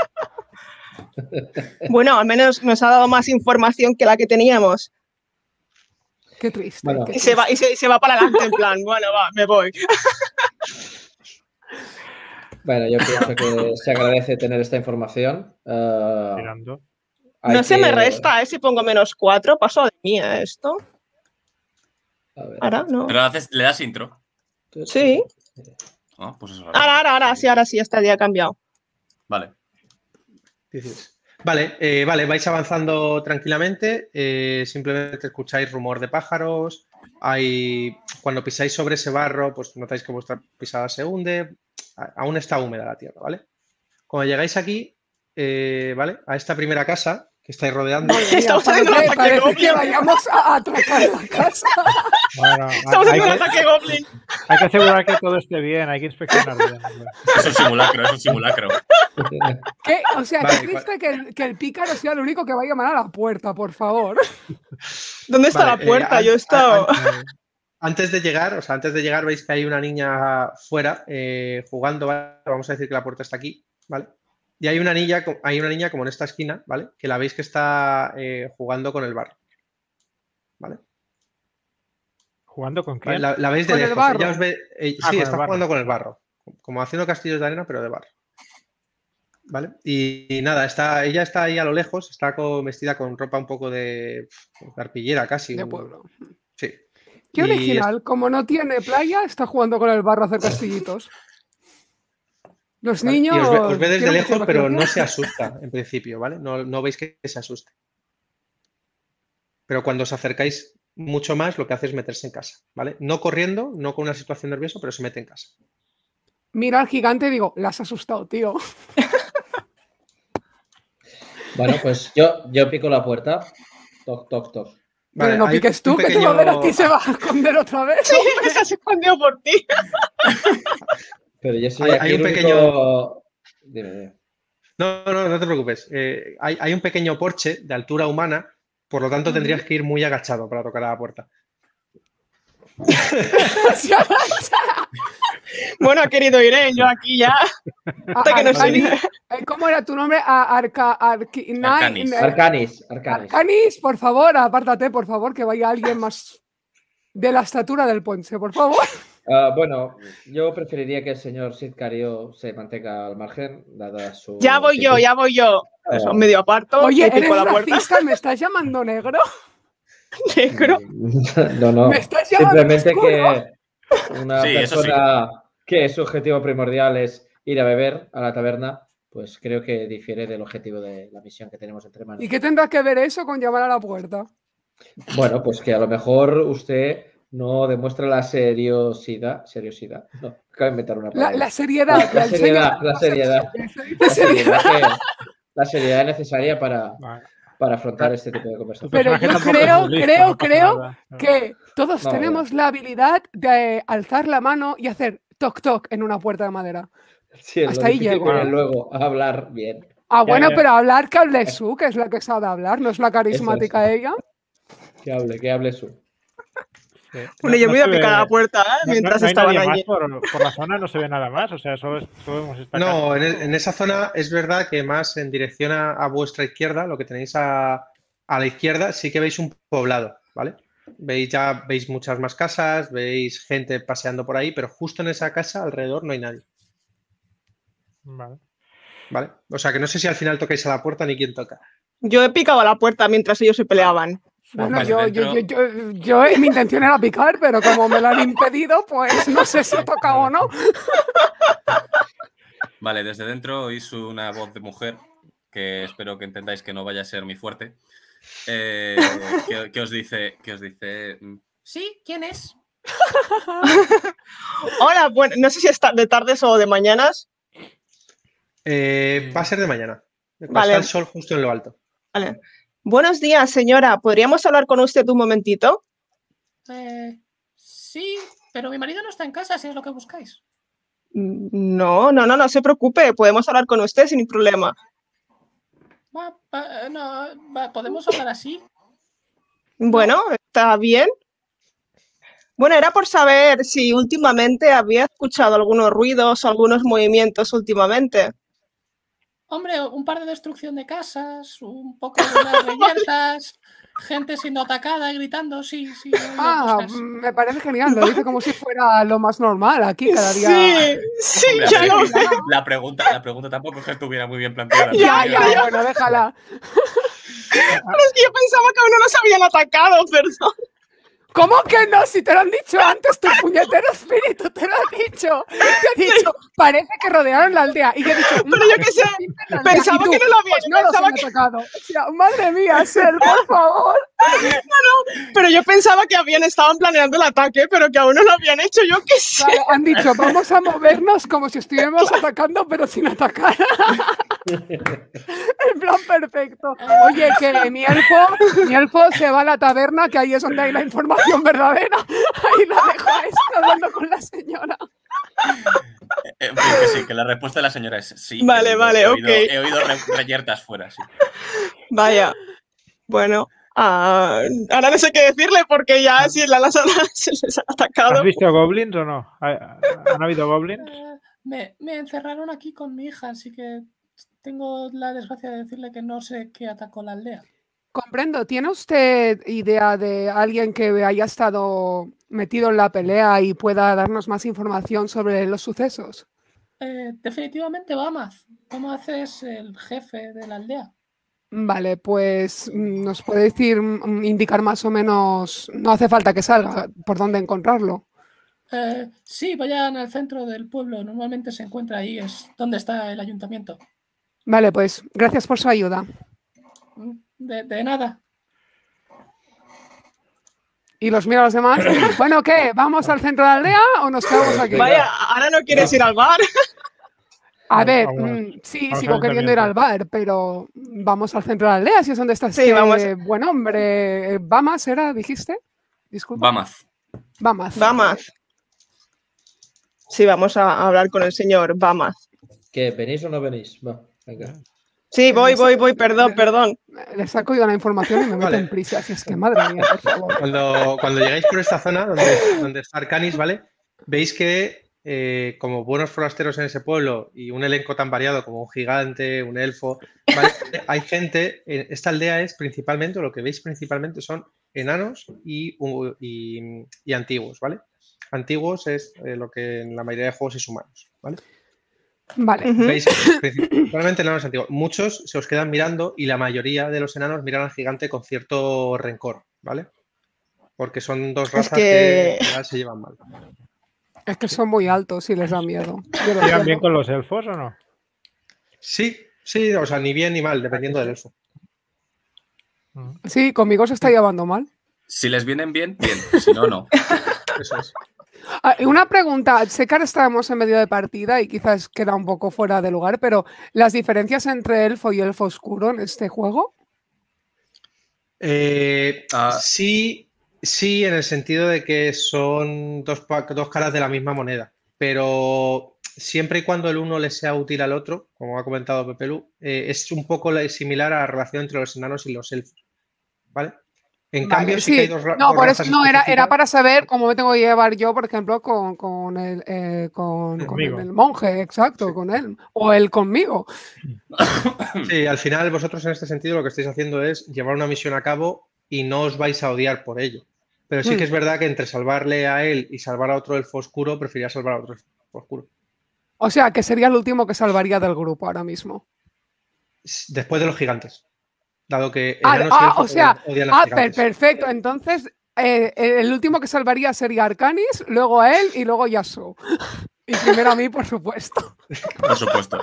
Bueno, al menos nos ha dado más información que la que teníamos.
Qué triste.
Bueno.
Y se va para adelante en plan, bueno, me voy.
Bueno, yo pienso que se agradece tener esta información.
Tirando.
No se me resta, si pongo -4, paso de mí a esto.
A ver.
Ahora no.
Pero le das intro.
Sí.
Pues eso.
Ahora sí, hasta el día ha cambiado.
Vale.
Vale, vais avanzando tranquilamente, simplemente escucháis rumor de pájaros, cuando pisáis sobre ese barro, pues notáis que vuestra pisada se hunde, aún está húmeda la tierra, ¿vale? Cuando llegáis aquí, ¿vale? A esta primera casa que estáis rodeando...
Parece que vayamos a atracar la casa.
Bueno,
estamos haciendo un ataque goblin.
Hay que asegurar que todo esté bien, hay que inspeccionar bien.
Es un simulacro.
¿Qué? O sea, qué triste que el pícaro sea el único que va a llamar a la puerta, por favor.
¿Dónde está la puerta? Yo he estado...
Antes de llegar veis que hay una niña fuera jugando, ¿vale? Vamos a decir que la puerta está aquí, ¿vale? Y hay una niña como en esta esquina, ¿vale? Que la veis que está jugando con el barro, ¿vale?
¿Jugando con quién?
La veis de
¿Con
lejos.
el barro?
Ella os ve, sí, está jugando con el barro, como haciendo castillos de arena, pero de barro. ¿Vale? Y nada, ella está ahí a lo lejos, está vestida con ropa un poco de arpillera casi.
De pueblo.
Sí.
Qué original, como no tiene playa, está jugando con el barro a hacer castillitos. Los niños...
Y os ve desde lejos, pero no se asusta en principio, ¿vale? No veis que se asuste. pero cuando os acercáis mucho más, lo que hace es meterse en casa, ¿vale? No corriendo, no con una situación nerviosa, pero se mete en casa.
Miro al gigante y digo, la has asustado, tío.
Bueno, pues yo pico la puerta. Toc, toc, toc.
Pero
Vale,
no
hay
piques
un
tú, que te va a ver a ti y
pequeño-
se va a esconder otra vez.
Sí, se has escondido por ti.
Pero yo soy
Hay
aquí
un
el
pequeño-
único... Dime.
No te preocupes. Hay un pequeño porche de altura humana, por lo tanto tendrías que ir muy agachado para tocar a la puerta.
Bueno, querido Irene, yo aquí ya. Hasta que no
Arcanis,
sé.
¿cómo era tu nombre?
Arcanis.
Arcanis.
Arcanis, por favor, apártate, por favor, que vaya alguien más de la estatura del Ponce, por favor.
Bueno, yo preferiría que el señor Sid Cario se mantenga al margen, dada su...
Ya voy yo, ya voy yo. Eso, medio aparto.
Oye,
y pico
¿eres
la puerta.
racista? ¿Me estás llamando negro?
Negro.
No.
¿Me estás llamando
Simplemente
oscuro?
que una
Sí, eso sí.
persona que su objetivo primordial es ir a beber a la taberna, pues creo que difiere del objetivo de la misión que tenemos entre manos.
¿Y qué tendrá que ver eso con llamar a la puerta?
Bueno, pues que a lo mejor usted no demuestra la seriosidad. No, acabo de inventar una palabra.
La seriedad.
La seriedad. La seriedad necesaria
Vale.
para afrontar este tipo de
Tu
conversaciones.
Pero
personaje
yo
tampoco es muy listo, no pasa
creo
nada.
que todos
No,
tenemos la habilidad de alzar la mano y hacer toc toc en una puerta de madera.
Sí, es
hasta
lo
ahí
difícil
llego.
que es luego hablar bien.
Ah, bueno,
ya.
pero hablar que hable Su, que es la que sabe hablar, no es la carismática ella.
Que hable su.
Sí.
Bueno, yo me iba a
se
picar
ve-
a la puerta mientras
no hay
estaban
nadie
allí.
más por la zona, no se ve nada más. O sea, solo vemos esta
No,
casa.
en esa zona es verdad que más en dirección a vuestra izquierda, lo que tenéis a la izquierda, sí que veis un poblado, ¿vale? Veis muchas más casas, veis gente paseando por ahí, pero justo en esa casa alrededor no hay nadie,
Vale.
¿vale? O sea que no sé si al final tocáis a la puerta ni quién toca.
Yo he picado a la puerta mientras ellos se peleaban.
Bueno,
Pues
mi intención era picar, pero como me lo han impedido, pues no sé si toca o no.
Vale, desde dentro oís una voz de mujer que espero que entendáis que no vaya a ser mi fuerte. Que os dice. Sí, ¿quién es?
Hola, bueno, no sé si es de tardes o de mañanas.
Va a ser de mañana.
Vale.
Está el sol justo en lo alto.
Vale. Buenos días, señora. ¿Podríamos hablar con usted un momentito?
Sí, pero mi marido no está en casa, si es lo que buscáis.
No se preocupe. Podemos hablar con usted sin problema.
¿Podemos hablar así?
Bueno, está bien. Bueno, era por saber si últimamente había escuchado algunos ruidos o algunos movimientos últimamente.
Hombre, un par de destrucción de casas, un poco de las reyertas, gente siendo atacada y gritando, sí.
Me parece genial, lo dice como si fuera lo más normal aquí cada día.
Sí,
Hombre,
ya lo
la pregunta tampoco es que estuviera muy bien planteada.
Ya, bueno, déjala.
Pero es que yo pensaba que aún no nos habían atacado, perdón.
¿Cómo que no? Si te lo han dicho antes, tu puñetero espíritu te lo ha dicho. Te he dicho, parece que rodearon la aldea. Y yo he dicho,
pero yo qué sé, pensaba que no lo había,
pues no los han atacado. O sea, madre mía, Ser, por favor.
Pero yo pensaba que estaban planeando el ataque, pero que aún no lo habían hecho, yo qué sé.
Vale, han dicho, vamos a movernos como si estuviéramos atacando, pero sin atacar. En plan perfecto. Oye, que mi elfo se va a la taberna, que ahí es donde hay la información verdadera. Ahí la dejo a esta hablando con la señora.
En fin, que sí, que la respuesta de la señora es sí.
Vale, ok.
He oído reyertas fuera, sí.
Vaya. Bueno, ahora no sé qué decirle porque ya si se les ha atacado.
¿Has visto goblins o no? ¿Han habido goblins?
Me encerraron aquí con mi hija, así que tengo la desgracia de decirle que no sé qué atacó la aldea.
Comprendo. ¿Tiene usted idea de alguien que haya estado metido en la pelea y pueda darnos más información sobre los sucesos?
Definitivamente Bamaz. Bamaz es el jefe de la aldea.
Vale, pues nos puede decir, indicar más o menos, no hace falta que salga, por dónde encontrarlo.
Sí, vayan al centro del pueblo, normalmente se encuentra ahí, es donde está el ayuntamiento.
Vale, pues gracias por su ayuda.
De nada.
Y los miro a los demás. Bueno, ¿qué? ¿Vamos al centro de la aldea o nos quedamos aquí?
Vaya, ahora no quieres ir al bar.
A ver,
Vamos
sí,
al
sigo queriendo ir al bar, pero vamos al centro de la aldea, si es donde está
Sí,
este
vamos.
buen hombre. ¿Bamas era, dijiste? Disculpa.
Vamos.
Vamos. Sí, vamos a hablar con el señor Vamaz.
¿Qué? ¿Venís o no venís? Va, venga.
Sí, voy, perdón.
Le saco yo la información y me meto
Vale.
en prisa, si es que madre mía, por favor.
Cuando llegáis por esta zona donde está Arcanis, ¿vale? Veis que como buenos forasteros en ese pueblo y un elenco tan variado como un gigante, un elfo, ¿vale? Hay gente, esta aldea es principalmente, lo que veis principalmente son enanos y antiguos, ¿vale? Antiguos es lo que en la mayoría de juegos es humanos, ¿vale?
Vale.
Veis que principalmente enanos antiguos. Muchos se os quedan mirando y la mayoría de los enanos miran al gigante con cierto rencor, ¿vale? Porque son dos razas que en general se llevan mal.
Es que son muy altos y les da miedo. Yo lo
¿Llegan bien
entiendo.
con los elfos o no?
Sí, o sea, ni bien ni mal, dependiendo del elfo.
Sí, conmigo se está llevando mal.
Si les vienen bien, bien. Si no, no.
Eso es.
Una pregunta, sé que ahora estamos en medio de partida y quizás queda un poco fuera de lugar, pero ¿las diferencias entre elfo y elfo oscuro en este juego?
Sí, en el sentido de que son dos caras de la misma moneda, pero siempre y cuando el uno le sea útil al otro, como ha comentado Pepelu, es un poco similar a la relación entre los enanos y los elfos, ¿vale? En cambio, sí que hay dos
No, por eso
razas
no, era
específicas.
para saber cómo me tengo que llevar yo, por ejemplo, con el
Conmigo.
monje, exacto,
Sí.
con él. O él conmigo.
Sí, al final vosotros en este sentido lo que estáis haciendo es llevar una misión a cabo y no os vais a odiar por ello. Pero sí que es verdad que entre salvarle a él y salvar a otro elfo oscuro, preferiría salvar a otro elfo oscuro.
O sea, que sería el último que salvaría del grupo ahora mismo.
Después de los gigantes. Dado que enanos y elfos
o sea,
odian a los gigantes.
perfecto. Entonces, el último que salvaría sería Arcanis, luego a él y luego Yasuo. Y primero a mí, por supuesto.
Por supuesto.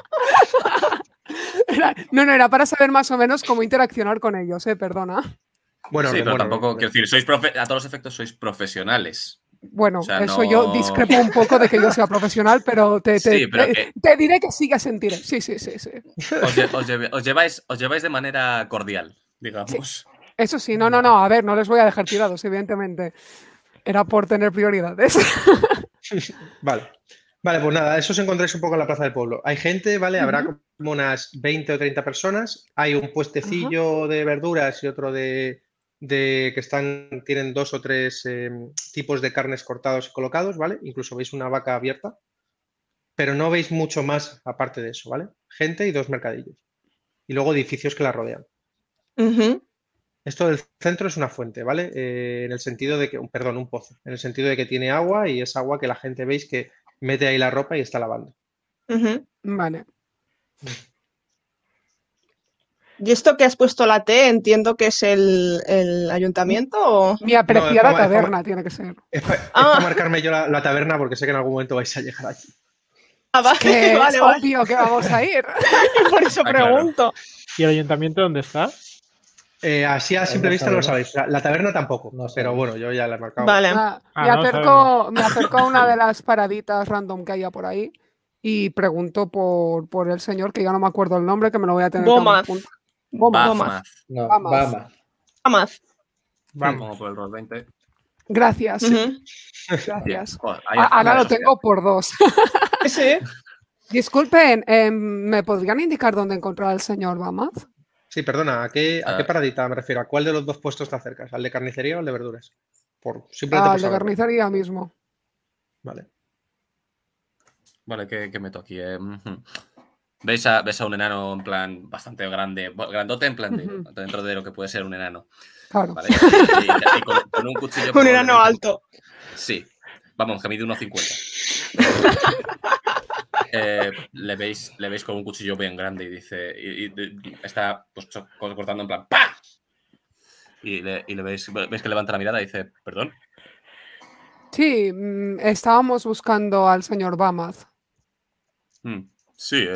Era para saber más o menos cómo interaccionar con ellos, perdona.
Bueno,
Sí, pero
bueno,
tampoco, quiero decir, a todos los efectos sois profesionales.
Bueno,
O sea,
eso
no-
yo discrepo un poco de que yo sea profesional, pero
Sí, pero que-
te diré que sí que sentiré. Sí.
Os lleváis de manera cordial, digamos.
Eso sí, no, a ver, no les voy a dejar tirados, evidentemente. Era por tener prioridades.
Vale. Vale, pues nada, eso os encontráis un poco en la plaza del pueblo. Hay gente, ¿vale? Habrá como unas 20 o 30 personas. Hay un puestecillo de verduras y otro de que tienen 2 o 3 tipos de carnes cortados y colocados, ¿vale? Incluso veis una vaca abierta. Pero no veis mucho más aparte de eso, ¿vale? Gente y 2 mercadillos. Y luego edificios que la rodean. Esto del centro es una fuente, ¿vale? En el sentido de que, perdón, un pozo. En el sentido de que tiene agua y es agua que la gente veis que mete ahí la ropa y está lavando.
Vale.
¿Y esto que has puesto la T, entiendo que es el ayuntamiento? ¿O?
Mi apreciada
No, es
taberna tiene que ser.
Es para marcarme yo la taberna porque sé que en algún momento vais a llegar allí.
Vale,
Que
vale,
es
vale.
obvio que vamos a ir.
Por eso
claro.
pregunto.
¿Y el ayuntamiento dónde está?
Así a simple
No
vista no lo
sabemos.
sabéis. La taberna tampoco,
No
pero
sabemos.
bueno, yo ya la he marcado.
Vale.
Me acerco a una de las paraditas random que haya por ahí y pregunto por el señor, que ya no me acuerdo el nombre, que me lo voy a tener que
Bomaz.
apuntar.
Bafmath.
No,
Vamos.
Bama.
Vamos.
Vamos por el rol 20.
Gracias.
Ujú.
Gracias.
Joder, ahí
Ahora lo
hacemos,
tengo por 2.
Sí.
Disculpen, ¿me podrían indicar dónde encontrar al señor Bamath?
Sí, perdona, ¿a qué paradita me refiero? ¿A cuál de los 2 puestos te acercas? ¿Al de carnicería o al de verduras? Simplemente por
Al de
saberlo.
carnicería mismo.
Vale.
Vale, ¿qué meto aquí? ¿Veis a un enano en plan bastante grande, grandote en plan dentro de lo que puede ser un enano?
Claro.
¿Vale? Y con un cuchillo.
Un enano
probablemente-
alto.
Sí. Vamos, que mide 1,50. Le veis con un cuchillo bien grande y dice. Y está pues, cortando en plan ¡pah! Y le veis que levanta la mirada y dice, ¿perdón?
Sí, estábamos buscando al señor Bamath.
Sí,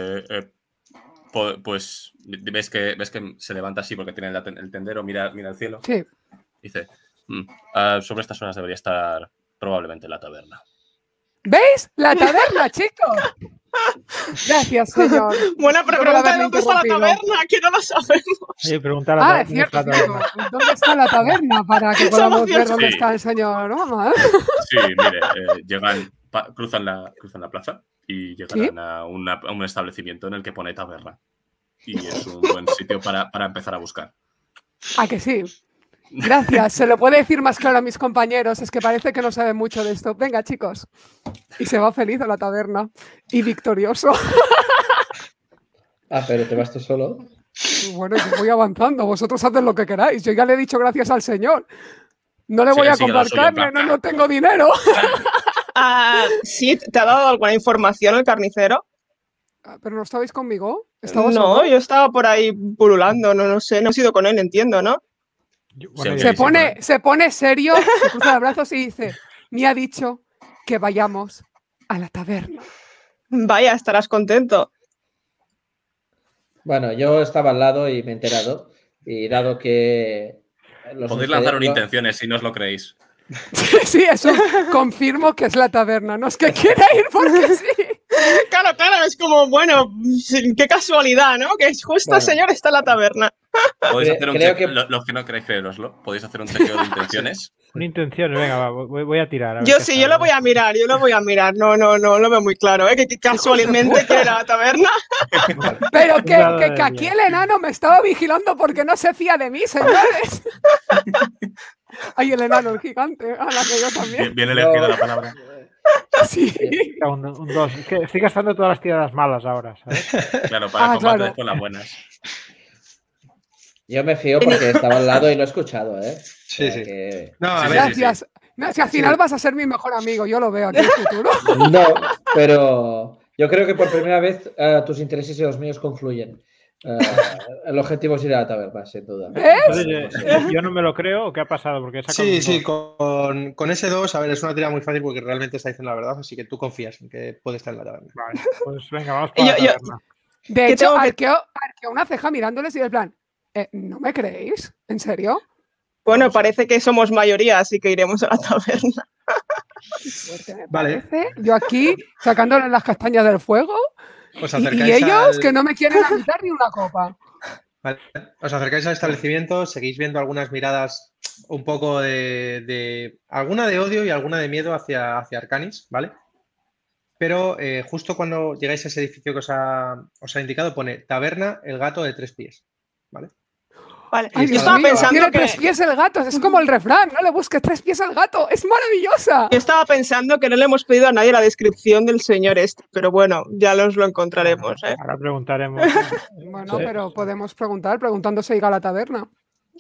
pues ves que se levanta así porque tiene el tendero, mira al cielo.
Sí.
Dice, Sobre estas horas debería estar probablemente en la taberna.
¿Veis? La taberna, chicos. Gracias, señor.
Buena pregunta,
haberme
¿dónde está la
interrumpido.
taberna? Que no lo sabemos.
Sí, preguntar a
Ah, es cierto, cierto. ¿Dónde está la taberna? Para que podamos ver dónde
Sí.
está el señor Mama.
Sí, mire, llegan, cruzan la plaza y llegarán a un establecimiento en el que pone taberna. Y es un buen sitio para empezar a buscar.
Ah, que sí. Gracias. Se lo puede decir más claro a mis compañeros. Es que parece que no saben mucho de esto. Venga, chicos. Y se va feliz a la taberna. Y victorioso.
Ah, pero te vas tú solo.
Bueno, yo voy avanzando. Vosotros haced lo que queráis. Yo ya le he dicho gracias al señor. No le voy a
sigue lo
comprar
suyo, en
carne,
plan,
no tengo dinero.
Sí, ¿te ha dado alguna información el carnicero?
¿Pero no estabais conmigo? ¿Estaba
No,
solo?
yo estaba por ahí pululando, no sé, no he sido con él, entiendo, ¿no?
Se pone serio, se cruza los brazos y dice, me ha dicho que vayamos a la taberna.
Vaya, estarás contento.
Bueno, yo estaba al lado y me he enterado. Y dado que...
Podéis lanzar intenciones si no os lo creéis.
Sí, eso confirmo que es la taberna. No es que quiera ir porque sí.
Claro, es como, bueno, qué casualidad, ¿no? Que justo el señor está en la taberna.
Podéis hacer un chequeo, los que no queréis creeroslo, podéis hacer un chequeo de intenciones.
Una intención, venga, va, voy a tirar. A ver
Yo
qué
sí,
sale.
yo lo voy a mirar, No lo veo muy claro, ¿eh? Que casualmente quiere ir a la taberna.
Pero que aquí el enano me estaba vigilando porque no se fía de mí, señores. Ay, el enano, el gigante. A la que yo también.
Bien elegida la palabra.
Sí.
Un 2. Es que estoy gastando todas las tiradas malas ahora, ¿sabes?
Claro, para combatir con las buenas.
Yo me fío porque estaba al lado y lo he escuchado, ¿eh?
Sí, sí.
Que...
No, a ver,
gracias. No, si al final vas a ser mi mejor amigo, yo lo veo aquí en el futuro.
No, pero yo creo que por primera vez tus intereses y los míos confluyen. El objetivo es ir a la taberna, sin duda.
Entonces, yo no me lo creo. ¿Qué ha pasado? Porque
sí, con ese 2, a ver, es una tirada muy fácil porque realmente está diciendo la verdad, así que tú confías en que puede estar en la taberna.
Vale, pues venga, vamos para la taberna.
De hecho, arqueo una ceja mirándoles y del plan, ¿no me creéis? ¿En serio?
Bueno, parece que somos mayoría, así que iremos a la taberna.
Vale.
Yo aquí sacándole las castañas del fuego y ellos que no me quieren invitar ni una copa.
Vale. Os acercáis al establecimiento, seguís viendo algunas miradas un poco alguna de odio y alguna de miedo hacia Arcanis, ¿vale? Pero justo cuando llegáis a ese edificio que os ha indicado, pone taberna el gato de 3 pies, ¿vale?
Vale,
yo estaba pensando tiene 3 pies el gato, es como el refrán, no le busques 3 pies al gato, es maravillosa.
Yo estaba pensando que no le hemos pedido a nadie la descripción del señor este, pero bueno, ya los lo encontraremos, ¿eh?
Ahora preguntaremos.
Bueno, pero podemos preguntando si llega a la taberna.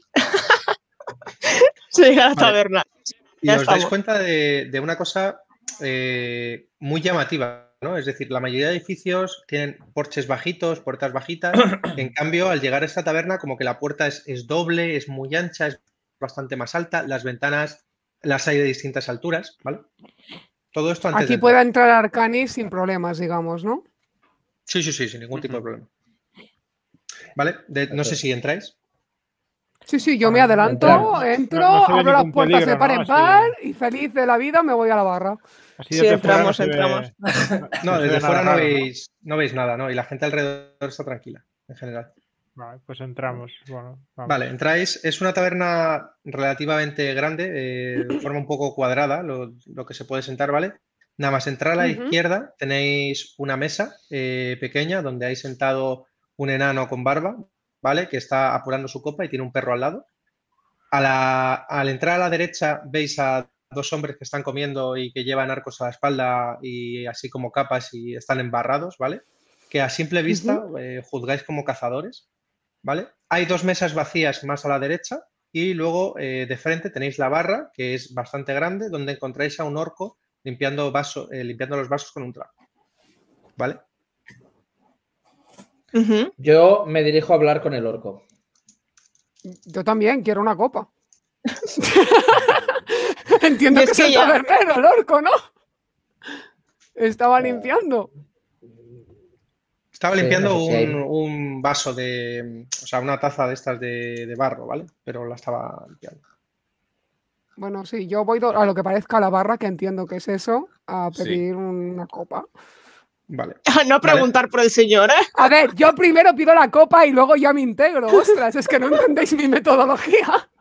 Sí, llega a la taberna.
Y os dais cuenta de una cosa muy llamativa, ¿no? Es decir, la mayoría de edificios tienen porches bajitos, puertas bajitas. En cambio, al llegar a esta taberna, como que la puerta es doble, es muy ancha, es bastante más alta. Las ventanas las hay de distintas alturas, ¿vale? Todo esto antes
aquí puede entrar Arcanis sin problemas, digamos, ¿no?
Sí, sin ningún tipo de problema. ¿Vale? No sé si entráis.
Sí, yo me adelanto, entro, abro las puertas de par en par y feliz de la vida me voy a la barra.
Sí, entramos.
No, desde fuera no veis nada, ¿no? Y la gente alrededor está tranquila, en general.
Vale, pues entramos. Bueno,
vale, entráis. Es una taberna relativamente grande, de forma un poco cuadrada, lo que se puede sentar, ¿vale? Nada más entrar a la izquierda tenéis una mesa pequeña donde hay sentado un enano con barba, ¿vale? Que está apurando su copa y tiene un perro al lado. Al entrar a la derecha veis a 2 hombres que están comiendo y que llevan arcos a la espalda y así como capas y están embarrados, ¿vale? Que a simple vista juzgáis como cazadores, ¿vale? Hay 2 mesas vacías más a la derecha y luego de frente tenéis la barra, que es bastante grande, donde encontráis a un orco limpiando los vasos con un trapo, ¿vale?
Yo me dirijo a hablar con el orco.
Yo también quiero una copa. Entiendo que es el tabernero, el orco, ¿no? Estaba limpiando.
Estaba limpiando un vaso o sea, una taza de estas de barro, ¿vale? Pero la estaba limpiando.
Bueno, sí, yo voy a lo que parezca a la barra, que entiendo que es eso, a pedir una copa.
Vale.
No preguntar por el señor, ¿eh?
A ver, yo primero pido la copa y luego ya me integro. Ostras, es que no entendéis mi metodología.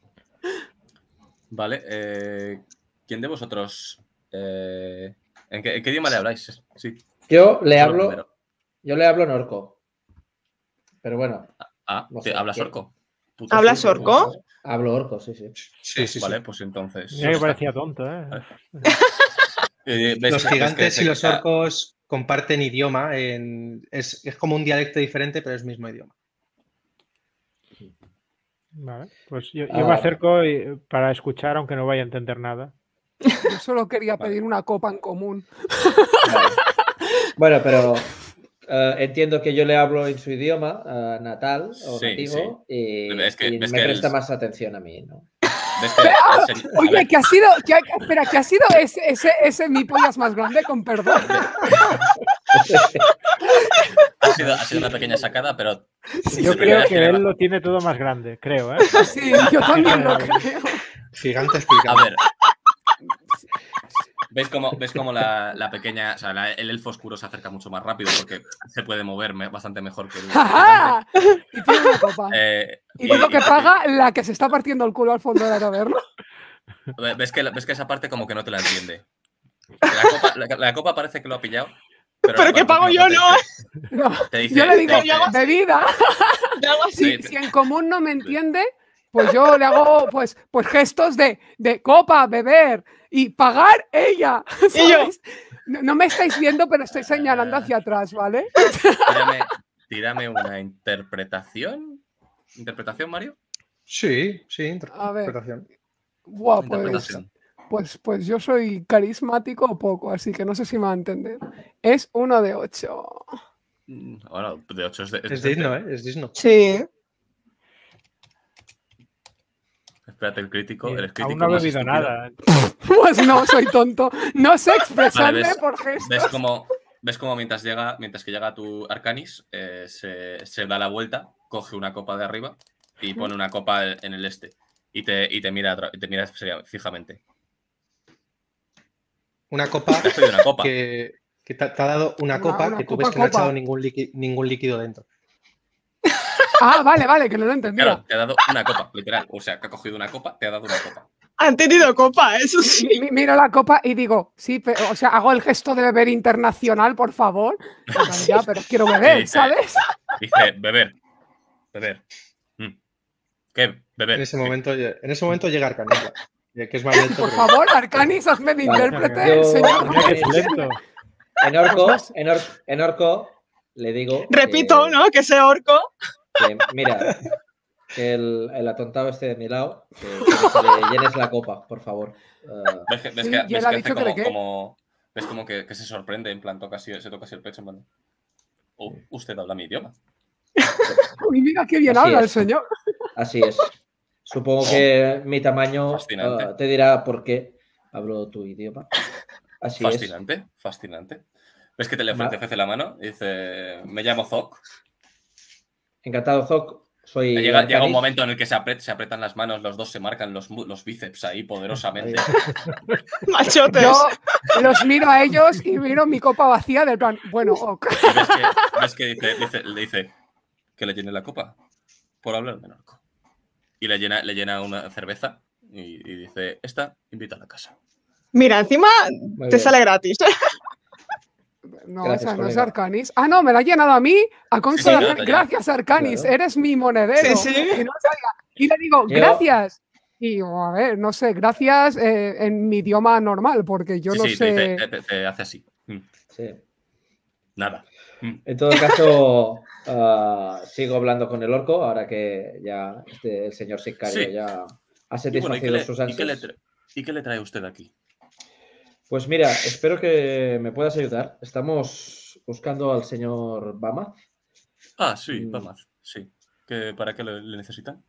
Vale, ¿quién de vosotros... ¿en qué idioma le habláis? Sí.
Yo le
Solo
hablo
primero.
en orco. Pero bueno.
No sé, ¿hablas orco?
¿Hablas orco?
Hablo orco, sí.
Sí.
Vale, pues entonces...
Mira que parecía tonto, ¿eh?
Los gigantes y los orcos comparten idioma. Es como un dialecto diferente, pero es mismo idioma.
Vale, pues yo me acerco para escuchar, aunque no vaya a entender nada.
Yo solo quería pedir una copa en común.
Vale. Bueno, pero entiendo que yo le hablo en su idioma natal o nativo y me presta más atención a mí, ¿no?
Oye, que ha sido, espera, que ha sido ese mi pollas más grande, con perdón.
Ha sido una pequeña sacada, pero...
Yo creo que él lo tiene todo más grande, creo, ¿eh?
Sí, yo también lo creo.
Gigantes.
A ver. ¿Veis cómo la pequeña, o sea, el elfo oscuro se acerca mucho más rápido porque se puede mover bastante mejor que el
¡ajá! Y tiene una copa. Y lo que paga la que se está partiendo el culo al fondo de la taberna.
¿Ves que esa parte como que no te la entiende? La copa parece que lo ha pillado.
Pero que pago yo, ¿no?
Yo le digo, bebida. Si en común no me entiende, pues yo le hago pues gestos de copa, beber y pagar ella. ¿Sabes? No me estáis viendo, pero estoy señalando hacia atrás, ¿vale?
Tírame una interpretación. ¿Interpretación, Mario?
Sí, interpretación.
Buah, pues yo soy carismático o poco, así que no sé si me va a entender. Es 1 de 8.
Bueno, de 8
es digno, ¿eh? Es digno.
Sí.
Espérate, el crítico.
Aún no ha bebido nada.
Pues no, soy tonto. No sé expresarme por gestos.
¿Ves cómo mientras que llega tu Arcanis, se da la vuelta, coge una copa de arriba y pone una copa en el este. Y te mira fijamente.
Una copa,
una copa.
que te ha dado una copa que tú ves que no ha echado ningún líquido dentro.
Ah, vale, que no lo entendía.
Claro, te ha dado una copa, literal. O sea, que ha cogido una copa, te ha dado una copa.
Han tenido copa, eso sí.
Miro la copa y digo, sí, pero, o sea, hago el gesto de beber internacional, por favor. Ya, pero quiero beber, ¿sabes?
Dice, beber. ¿Qué? Beber.
En ese momento llega Arcanis, que es más lento.
Por favor, Arcanis, hazme de intérprete, señor.
En orco le digo...
Repito, ¿no? Que ese orco...
Que, mira, que el atontado esté de mi lado, que le llenes la copa, por favor.
¿Ves que hace como que se sorprende, en plan, se toca así el pecho, en plan, usted habla mi idioma.
Uy, mira qué bien habla el señor.
Así es. Supongo que mi tamaño te dirá por qué hablo tu idioma. Así
Fascinante. ¿Ves que te le ofrece la mano? Y dice, me llamo Zoc.
Encantado, Zoc. Soy
llega un momento en el que se apretan las manos, los dos se marcan los bíceps ahí poderosamente.
Machotes.
Yo los miro a ellos y miro mi copa vacía del plan, bueno, ok.
¿Ves que le dice que le llene la copa? Por hablar de orco. Y le llena una cerveza y dice, esta invita a la casa.
Mira, encima te sale gratis.
No, gracias, esa no es Arcanis. Ah, no, me la ha llenado a mí. A consta de gracias, Arcanis. Claro. Eres mi monedero.
Sí.
Y le digo, gracias. Y digo, a ver, no sé, gracias en mi idioma normal, porque yo no sé.
Te hace así.
Sí.
Nada.
En todo caso, sigo hablando con el orco, ahora que ya el señor sicario ya ha satisfacido sus ansias.
¿Y qué le trae usted aquí?
Pues mira, espero que me puedas ayudar. Estamos buscando al señor Bamath.
Ah, sí, Bamath, sí. ¿Para qué le necesitan?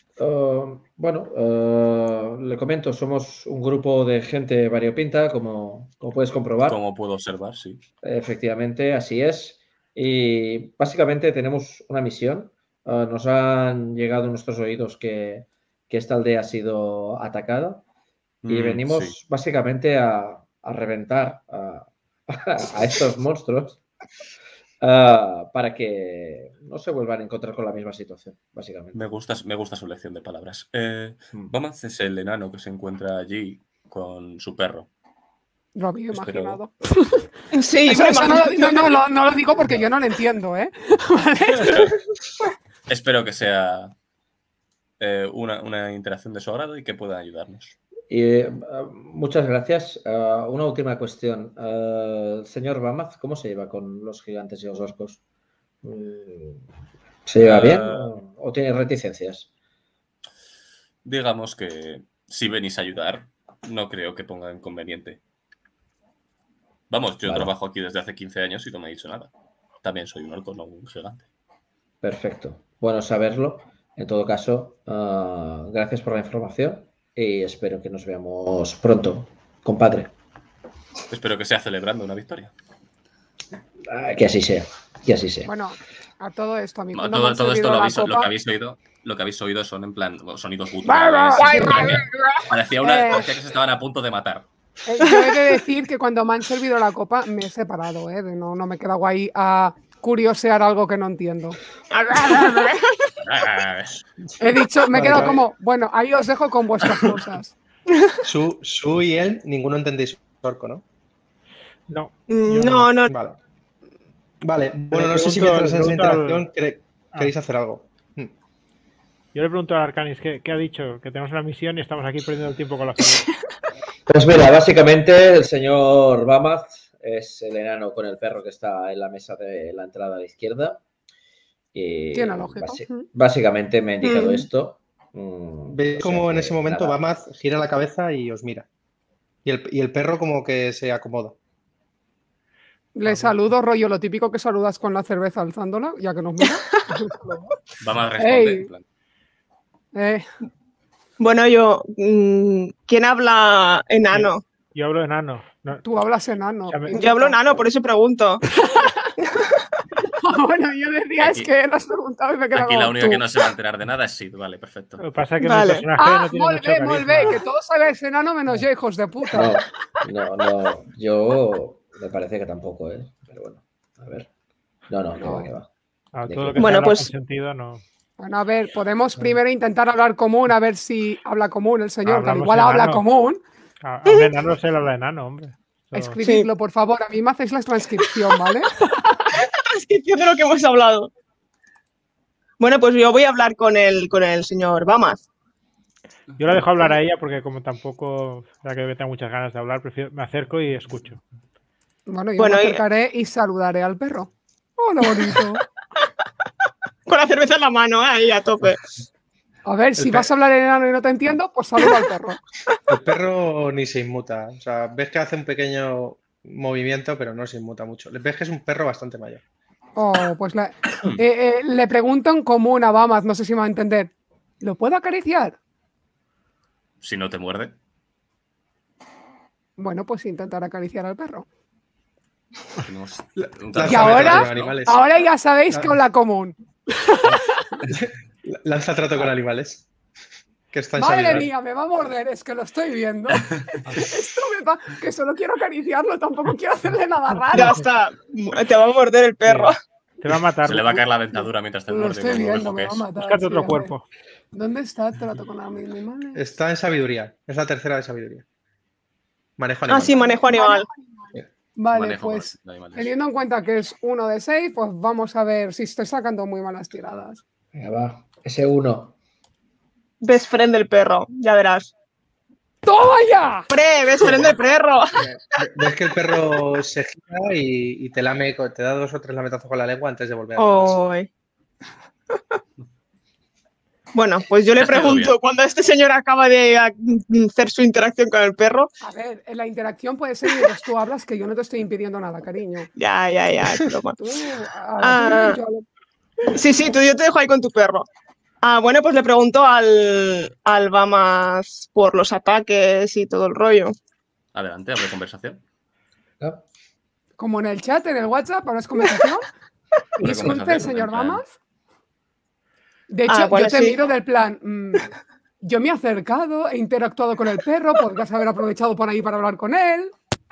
Le comento, somos un grupo de gente variopinta, como puedes comprobar.
Como puedo observar, sí.
Efectivamente, así es. Y básicamente tenemos una misión. Nos han llegado a nuestros oídos que esta aldea ha sido atacada Y venimos
Sí.
básicamente a reventar a estos monstruos para que no se vuelvan a encontrar con la misma situación, básicamente.
Me gusta su lección de palabras. Vamos, es el enano que se encuentra allí con su perro.
Lo había
Espero-
imaginado.
Sí,
Eso,
me
eso
imagino.
no lo digo porque yo no lo entiendo, ¿eh?
Espero que sea una interacción de su agrado y que pueda ayudarnos.
Y, muchas gracias. Una última cuestión. Señor Bamaz, ¿cómo se lleva con los gigantes y los orcos? ¿Se lleva bien o tiene reticencias?
Digamos que si venís a ayudar, no creo que ponga inconveniente. Vamos, yo
Vale.
trabajo aquí desde hace 15 años y no me ha dicho nada. También soy un orco, no un gigante.
Perfecto. Bueno saberlo. En todo caso, gracias por la información y espero que nos veamos pronto, compadre.
Espero que sea celebrando una victoria.
Que así sea. Que así sea.
Bueno, a todo esto, a mí
No,
cuando me han
todo esto
servido
lo
la
habéis, lo
copa-
que habéis oído son en plan sonidos guturales. Parecía que se estaban a punto de matar.
Yo he de decir que cuando me han servido la copa me he separado, ¿eh? No me he quedado ahí a curiosear algo que no entiendo. He dicho, me he quedado como, bueno, ahí os dejo con vuestras cosas.
Su y él, ninguno entendéis orco, ¿no?
No.
No, no.
Vale. Vale, bueno,
Le
no sé si
pregunto-
mientras
le
esa
pregunto al-
interacción queréis hacer algo.
Yo le pregunto a Arcanis ¿qué ha dicho? Que tenemos una misión y estamos aquí perdiendo el tiempo con la familia.
Pues mira, básicamente el señor Bamaz es el enano con el perro que está en la mesa de la entrada a la izquierda. Y
Tiene lógica.
básicamente me ha indicado
Mm.
esto.
¿Veis
O sea
cómo en
que
ese momento
nada.
Bamaz gira la cabeza y os mira? Y el perro como que se acomoda.
Le saludo, rollo, lo típico que saludas con la cerveza alzándola, ya que nos mira.
Vamos a responder.
Ey.
En plan,
Bueno, ¿quién habla enano?
Yo hablo enano. No,
Tú hablas enano.
O sea, me-
Yo hablo enano, por eso pregunto.
Bueno, yo decía, es
Aquí-
que lo has preguntado y me quedo
aquí la
como
única
tú.
que no se va a enterar de nada es Sid. Vale, perfecto.
lo que pasa es que
Vale.
mi personaje no tiene mucho carisma.
Molt bé, que todos sabéis enano menos yo, hijos de puta.
No. Yo me parece que tampoco, ¿eh? Pero bueno, a ver. No, que va.
Todo lo que
Bueno,
sea
pues-
con sentido no.
Bueno, a ver, podemos primero intentar hablar común, a ver si habla común el señor, que al
Hablamos
igual habla
enano.
común.
A un enano se le habla enano, hombre. Eso-
Escribidlo, por favor. A mí me hacéis la transcripción, ¿vale?
Transcripción de lo que hemos hablado. Bueno, pues yo voy a hablar con el señor Bamaz.
Yo la dejo hablar a ella porque como tampoco la que tengo muchas ganas de hablar, me acerco y escucho.
Bueno, yo
Bueno,
me
y-
acercaré y saludaré al perro. Hola, bonito.
Con la cerveza en la mano, ahí a tope.
A ver, si vas a hablar en enano y no te entiendo, pues saluda al perro.
El perro ni se inmuta. O sea, ves que hace un pequeño movimiento, pero no se inmuta mucho. Ves que es un perro bastante mayor.
Oh, pues le pregunto en común a Bamaz, no sé si me va a entender. ¿Lo puedo acariciar?
Si no te muerde.
Bueno, pues intentar acariciar al perro.
Tenemos un
La-
trato
Y
Lánzame
con
ahora-
trato
¿no?
con animales.
Ahora ya sabéis que habla común.
Lanza trato con animales. Que está en
Madre
sabiduría.
mía, me va a morder, es que lo estoy viendo. Esto me va, que solo quiero acariciarlo, tampoco quiero hacerle nada
Ya
raro.
está. Te va a morder el perro.
Te va a matar.
Se le va a caer la dentadura mientras te
Lo
muerde.
estoy
como lo
viendo,
viejo
me
que
va a
es.
matar.
Búscate
sí,
otro
a ver.
cuerpo.
¿Dónde está el trato con animales?
Está en sabiduría. Es la tercera de sabiduría. Manejo
Ah,
animal.
sí, manejo animal.
Vale,
Manejo
pues
de animales.
teniendo en cuenta que es 1 de 6, pues vamos a ver si estoy sacando muy malas tiradas.
Venga, va. Ese uno.
Best friend del perro, ya verás.
¡Toma ya!
¡Pre! ¡Best friend del perro!
Ves que el perro se gira y te lame, te da 2 o 3 lametazos con la lengua antes de volver.
Ay. Bueno, pues yo le
Te has quedado
pregunto,
bien.
cuando este señor acaba de hacer su interacción con el perro,
A ver, la interacción puede ser mientras tú hablas, que yo no te estoy impidiendo nada, cariño.
ya, es broma.
Tú,
Ah.
yo hablo-
Sí, yo te dejo ahí con tu perro. Bueno, pues le pregunto al Bamaz por los ataques y todo el rollo.
Adelante, abre conversación.
¿No?
como en el chat, en el WhatsApp, ahora es conversación.
Abre
Disculpe,
conversación,
señor
en plan,
Bamaz. De hecho,
bueno,
yo te
sí.
miro del plan. Yo me he acercado, he interactuado con el perro, podrías haber aprovechado por ahí para hablar con él.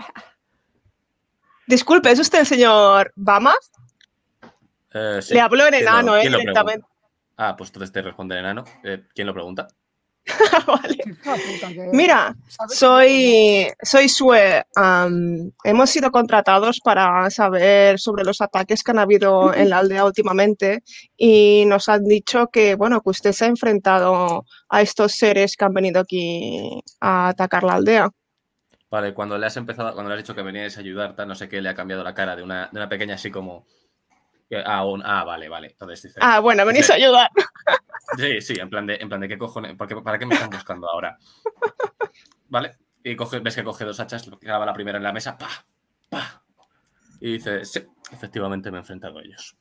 Disculpe, ¿es usted el señor Bama?
Sí.
Le hablo en enano,
¿Quién lo
directamente.
pregunta? Ah, pues entonces te responde en enano. ¿Quién lo pregunta?
Vale.
Hija puta, que-
Mira,
¿sabes?
soy Sue. Hemos sido contratados para saber sobre los ataques que han habido en la aldea últimamente y nos han dicho que, bueno, que usted se ha enfrentado a estos seres que han venido aquí a atacar la aldea.
Vale, cuando le has dicho que veníais a ayudar, tal, no sé qué, le ha cambiado la cara de una pequeña así como... vale. Entonces dice...
Bueno, venís a ayudar.
Sí, en plan de qué cojones, ¿para qué me están buscando ahora? ¿Vale? Y ves que coge 2 hachas, clava la primera en la mesa, ¡pa! ¡pa! Y dice, sí, efectivamente me he enfrentado a ellos.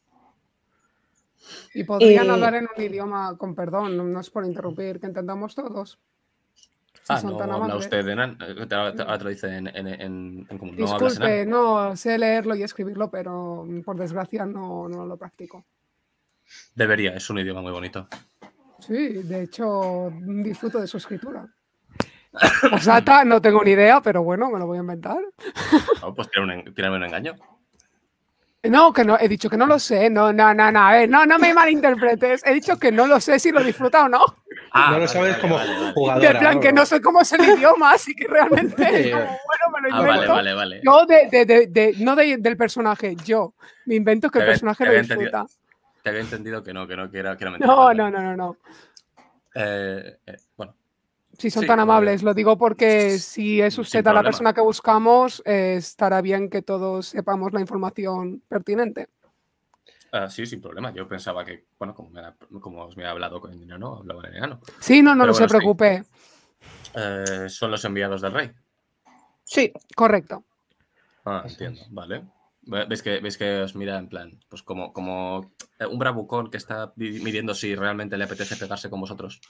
Y podrían hablar en un idioma, con perdón, no es por interrumpir, que entendamos todos. Si son
no
tan
habla
amables.
usted ahora te lo dice en común. ¿No hablas
Disculpe,
enano?
no sé leerlo y escribirlo, pero por desgracia no lo practico.
Debería, es un idioma muy bonito.
Sí, de hecho, disfruto de su escritura. Osata, no tengo ni idea, pero bueno, me lo voy a inventar.
No, pues tírame un engaño.
No, que no, he dicho que no lo sé. No, a ver, no me malinterpretes. He dicho que no lo sé si lo disfruta o no.
No lo sabes como jugadora.
De plan, que no sé cómo es el idioma, así que realmente es como, bueno, me lo invento.
Vale.
Yo no del personaje, yo me invento que el personaje lo disfruta.
Te había entendido que no quiero mentir.
No.
Bueno.
Si son tan amables, lo digo porque si es usted a la persona que buscamos, estará bien que todos sepamos la información pertinente.
Sí, sin problema. Yo pensaba que, bueno, como os me ha hablado con el enano, hablaba en enano.
Sí, no se preocupe.
¿Son los enviados del rey?
Sí.
Correcto.
Entiendo, vale. ¿Ves que os mira en plan, pues como un bravucón que está midiendo si realmente le apetece pegarse con vosotros?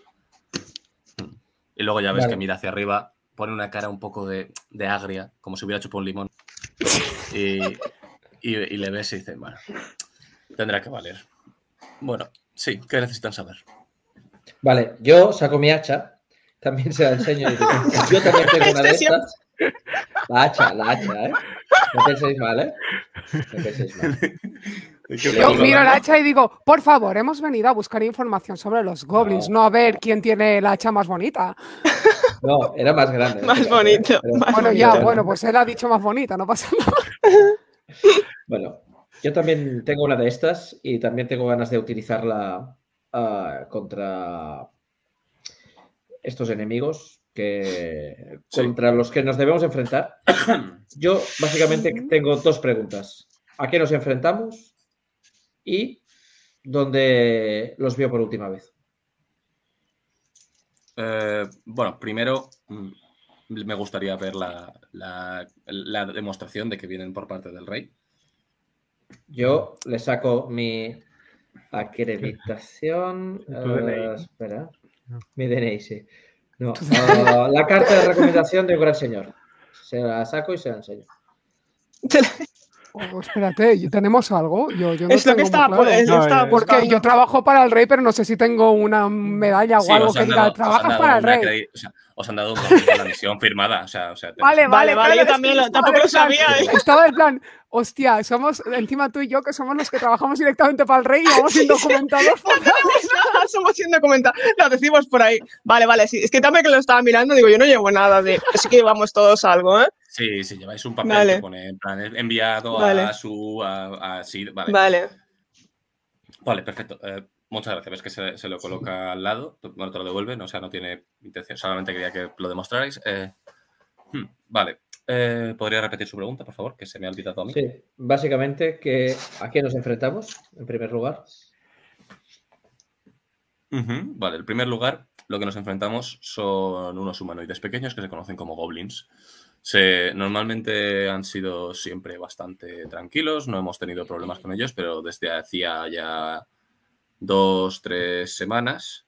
Y luego ya ves que mira hacia arriba, pone una cara un poco de agria, como si hubiera chupado un limón. Y le ves y dice, bueno, tendrá que valer. Bueno, sí, ¿qué necesitan saber?
Vale, yo saco mi hacha, también se la enseño. Y digo, yo también tengo una de estas. La hacha, ¿eh? No penséis mal, ¿eh? No penséis mal.
Yo miro el hacha y digo, por favor, hemos venido a buscar información sobre los goblins, no a ver quién tiene la hacha más bonita.
No, era más grande.
Más bonito.
Bueno, pues él ha dicho más bonita, no pasa nada.
Bueno, yo también tengo una de estas y también tengo ganas de utilizarla contra estos enemigos contra los que nos debemos enfrentar. Yo básicamente tengo 2 preguntas. ¿A qué nos enfrentamos? Y ¿dónde los vio por última vez?
Bueno, primero me gustaría ver la demostración de que vienen por parte del rey.
Yo le saco mi acreditación. Espera. Mi DNI, sí. No, la carta de recomendación de un gran señor. Se la saco y se la enseño.
Espérate, ¿tenemos algo? Yo no
es lo que estaba
porque yo trabajo para el rey, pero no sé si tengo una medalla o algo que diga, trabajas para el rey.
Os han dado un documento de la misión firmada.
Vale,
yo también tampoco lo sabía.
Estaba en plan, hostia, somos encima tú y yo, que somos los que trabajamos directamente para el rey y vamos indocumentados.
Somos indocumentados, lo decimos por ahí. Vale, sí. Es que también que lo estaba mirando, digo, yo no llevo nada de... Así que llevamos todos algo, ¿eh?
Sí, lleváis un papel que pone en plan enviado a su... sí, vale. Vale, perfecto. Muchas gracias. Ves que se lo coloca al lado, bueno, te lo devuelven, o sea, no tiene intención, solamente quería que lo demostrarais. Vale. ¿Podría repetir su pregunta, por favor? Que se me ha olvidado a mí.
Sí, básicamente, ¿a qué nos enfrentamos, en primer lugar?
Vale, en primer lugar, lo que nos enfrentamos son unos humanoides pequeños que se conocen como goblins. Normalmente han sido siempre bastante tranquilos, no hemos tenido problemas con ellos, pero desde hacía ya 2-3 semanas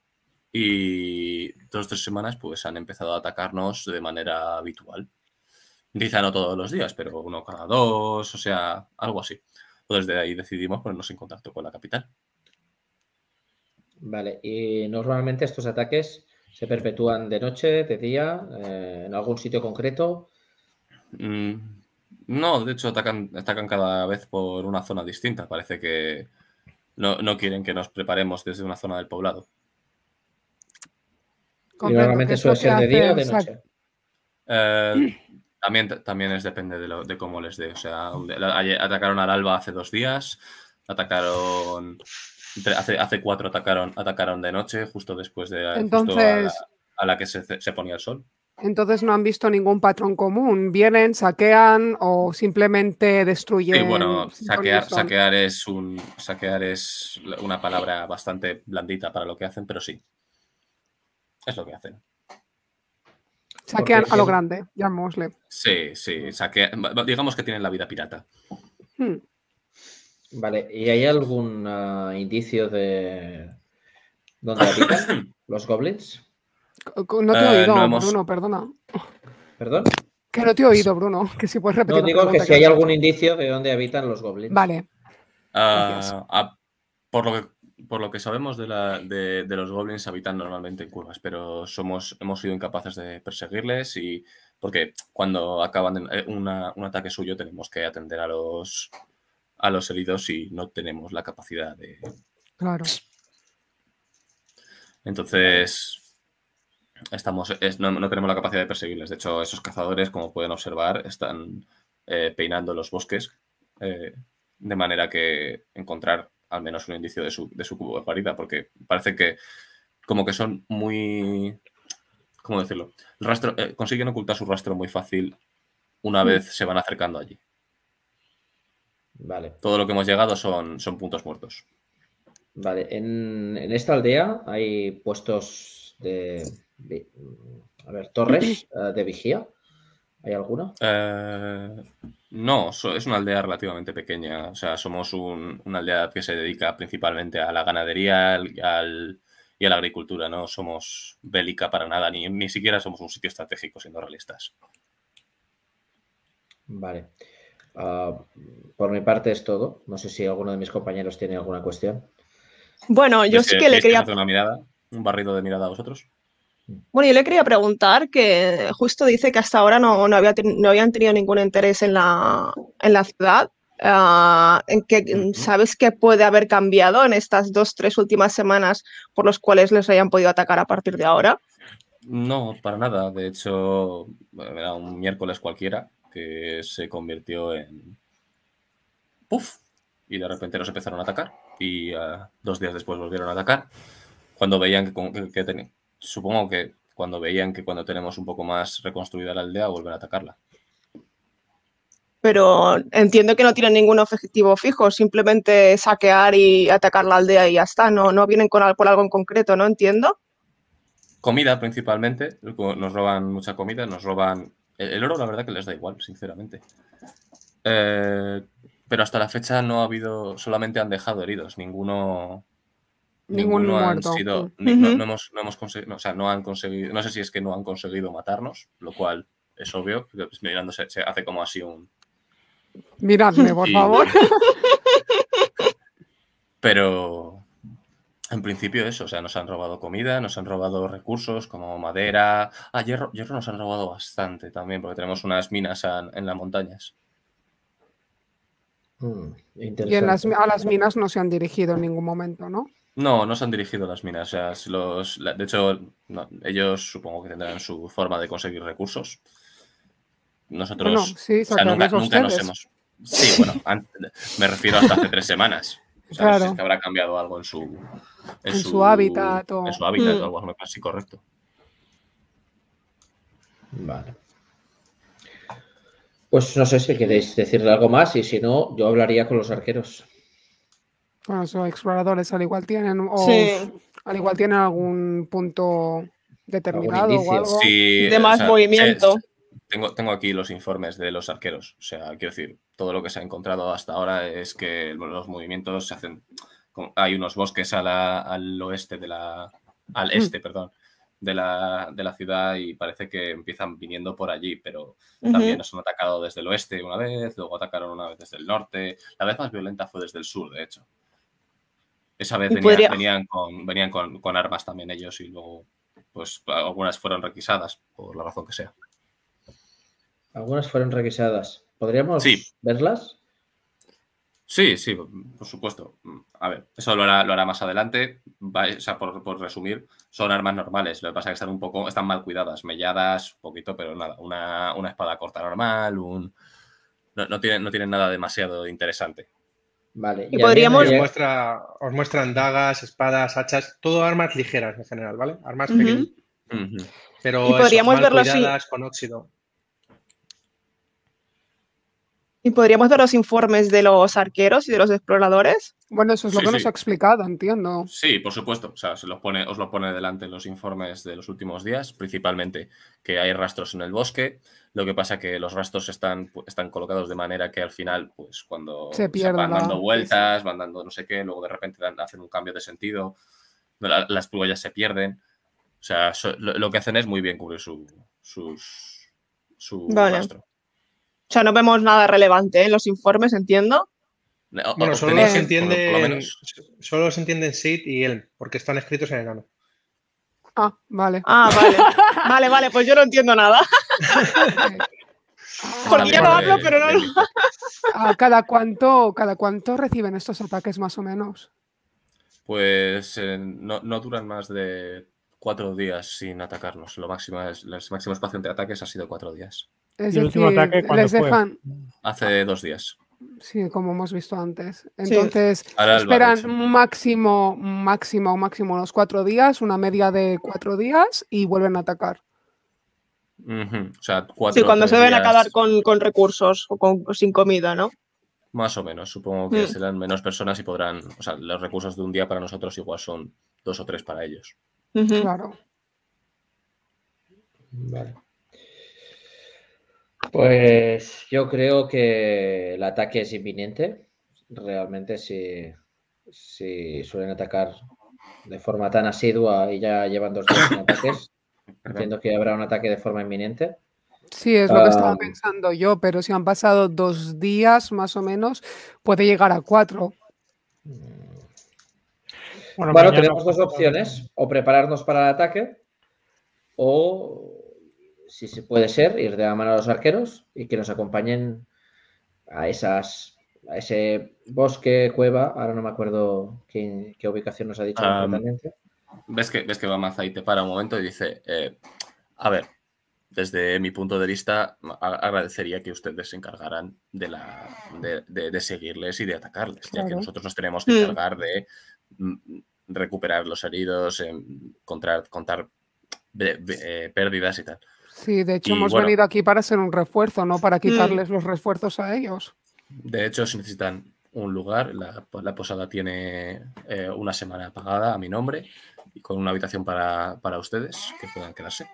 y 2-3 semanas pues han empezado a atacarnos de manera habitual. Quizá no todos los días, pero 1 cada 2, o sea, algo así. Entonces de ahí decidimos ponernos en contacto con la capital.
Vale, y normalmente estos ataques ¿Se perpetúan de noche, de día, en algún sitio concreto?
No, de hecho atacan cada vez por una zona distinta. Parece que no quieren que nos preparemos desde una zona del poblado.
¿Y normalmente suele ser de día o de noche?
También depende de cómo les dé. O sea, atacaron al alba hace 2 días, hace 4 atacaron de noche, justo después de
Entonces,
justo a la que se ponía el sol.
Entonces no han visto ningún patrón común. Vienen, saquean o simplemente destruyen.
Sí, bueno, saquear es una palabra bastante blandita para lo que hacen, pero sí. Es lo que hacen.
Saquean a lo grande, llamémosle.
Sí, digamos que tienen la vida pirata.
Vale, ¿y hay algún indicio de dónde habitan los goblins?
No te he oído, Bruno, perdona.
¿Perdón?
Que no te he oído, Bruno, que si puedes repetir.
No, digo que si hay algún indicio de dónde habitan los goblins.
Vale.
Por lo que sabemos de los goblins, habitan normalmente en cuevas, pero hemos sido incapaces de perseguirles porque cuando acaban un ataque suyo tenemos que atender a los heridos y no tenemos la capacidad de...
Claro.
Entonces... no tenemos la capacidad de perseguirles. De hecho, esos cazadores, como pueden observar, están peinando los bosques de manera que encontrar al menos un indicio de su cubo de guarida, porque parece que como que son muy... ¿Cómo decirlo? El rastro, consiguen ocultar su rastro muy fácil una vez se van acercando allí.
Vale.
Todo lo que hemos llegado son puntos muertos.
Vale. En esta aldea hay puestos torres de vigía. ¿Hay alguna?
No, es una aldea relativamente pequeña. O sea, somos una aldea que se dedica principalmente a la ganadería y a la agricultura. No somos bélica para nada, ni siquiera somos un sitio estratégico, siendo realistas.
Vale. Por mi parte es todo. No sé si alguno de mis compañeros tiene alguna cuestión.
Bueno, yo sí que le quería...
hacer una mirada, un barrido de mirada a vosotros.
Bueno, yo le quería preguntar que justo dice que hasta ahora no habían tenido ningún interés en la ciudad. ¿Sabes qué puede haber cambiado en estas 2-3 últimas semanas por los cuales les hayan podido atacar a partir de ahora?
No, para nada. De hecho, era un miércoles cualquiera que se convirtió en... ¡Puf! Y de repente nos empezaron a atacar. Y 2 días después volvieron a atacar. Cuando veían que supongo que cuando veían que cuando tenemos un poco más reconstruida la aldea, vuelven a atacarla.
Pero entiendo que no tienen ningún objetivo fijo, simplemente saquear y atacar la aldea y ya está. No vienen por algo en concreto, ¿no? Entiendo.
Comida, principalmente. Nos roban mucha comida, nos roban... El oro, la verdad que les da igual, sinceramente. Pero hasta la fecha no ha habido... Solamente han dejado heridos. Ninguno han sido... No hemos conseguido... O sea, no han conseguido... No sé si es que no han conseguido matarnos, lo cual es obvio. Mirándose, se hace como así un...
Miradme, por favor.
Pero... En principio eso, o sea, nos han robado comida, nos han robado recursos como madera... hierro nos han robado bastante también, porque tenemos unas minas en las montañas.
Y a las minas no se han dirigido en ningún momento, ¿no?
No se han dirigido a las minas. O sea, de hecho, ellos supongo que tendrán su forma de conseguir recursos. Nosotros nunca nos hemos... Sí, bueno, me refiero hasta hace 3 semanas. O sea, claro. No sé si es que habrá cambiado algo en su
hábitat o...
En su hábitat o algo así, correcto.
Vale. Pues no sé si queréis decirle algo más y si no, yo hablaría con los arqueros.
Bueno, son exploradores, al igual tienen algún punto determinado o algo.
Sí,
de más movimiento.
Tengo aquí los informes de los arqueros. O sea, quiero decir, todo lo que se ha encontrado hasta ahora es que los movimientos se hacen... Hay unos bosques al oeste al este, perdón, de la ciudad y parece que empiezan viniendo por allí, pero también nos han atacado desde el oeste una vez, luego atacaron una vez desde el norte. La vez más violenta fue desde el sur, de hecho. Esa vez venían con armas también ellos y luego pues algunas fueron requisadas, por la razón que sea.
Algunas fueron requisadas. ¿Podríamos
Sí.
verlas?
Sí, sí, por supuesto. A ver, eso lo hará más adelante. O sea, por resumir, son armas normales. Lo que pasa es que están mal cuidadas, melladas, un poquito, pero nada. Una espada corta normal, no tienen nada demasiado interesante.
Vale.
Y podríamos...
Os muestran dagas, espadas, hachas, todo armas ligeras en general, ¿vale? Armas
Ujú.
pequeñas. Pero
Y podríamos
mal
verlo
cuidadas, con óxido.
Y podríamos ver los informes de los arqueros y de los exploradores.
Bueno, eso es lo
Sí,
que nos
sí.
ha explicado, entiendo.
Sí, por supuesto. O sea, os lo pone delante en los informes de los últimos días, principalmente que hay rastros en el bosque. Lo que pasa que los rastros están colocados de manera que al final, pues cuando
Se pierde
van dando
la
vueltas, van dando no sé qué, luego de repente hacen un cambio de sentido, las huellas se pierden. O sea, lo que hacen es muy bien cubrir su
Vale.
rastro.
O sea, no vemos nada relevante en los informes, entiendo.
Bueno, solo
Obtenéis,
se
por lo
entienden
menos.
Sid y Elm, porque están escritos en enano.
Ah, vale.
Ah, vale. Vale, pues yo no entiendo nada. Porque ya no hablo, pero no.
¿Cada cuánto reciben estos ataques más o menos?
Pues no duran más de 4 días sin atacarnos. El máximo espacio entre ataques ha sido 4 días.
Es
¿Y el último
decir,
ataque cuándo
les
fue?
dejan...
Hace 2 días.
Sí, como hemos visto antes.
Sí.
Entonces,
Ahora el
esperan
Barrage.
máximo unos 4 días, una media de 4 días y vuelven a atacar.
Ujú. O sea, 4
Sí, cuando
3
se deben
días,
acabar con recursos o sin comida, ¿no?
más o menos. Supongo que serán menos personas y podrán... O sea, los recursos de un día para nosotros igual son 2 o 3 para ellos.
Ujú.
Claro.
Vale. Pues yo creo que el ataque es inminente. Realmente, si suelen atacar de forma tan asidua y ya llevan 2 días sin ataques, entiendo que habrá un ataque de forma inminente.
Sí, es lo que estaba pensando yo, pero si han pasado 2 días más o menos, puede llegar a 4.
Bueno,
mañana
tenemos 2 opciones: o prepararnos para el ataque, o, si se puede ser, ir de la mano a los arqueros y que nos acompañen a ese bosque, cueva. Ahora no me acuerdo qué ubicación nos ha dicho concretamente.
Ves que va Maza y te para un momento y dice, a ver, desde mi punto de vista, agradecería que ustedes se encargaran de seguirles y de atacarles, ya que nosotros nos tenemos que encargar de recuperar los heridos, contar pérdidas y tal.
Sí, de hecho hemos venido aquí para ser un refuerzo, no para quitarles los refuerzos a ellos.
De hecho, si necesitan un lugar, la posada tiene una semana pagada a mi nombre y con una habitación para ustedes que puedan quedarse.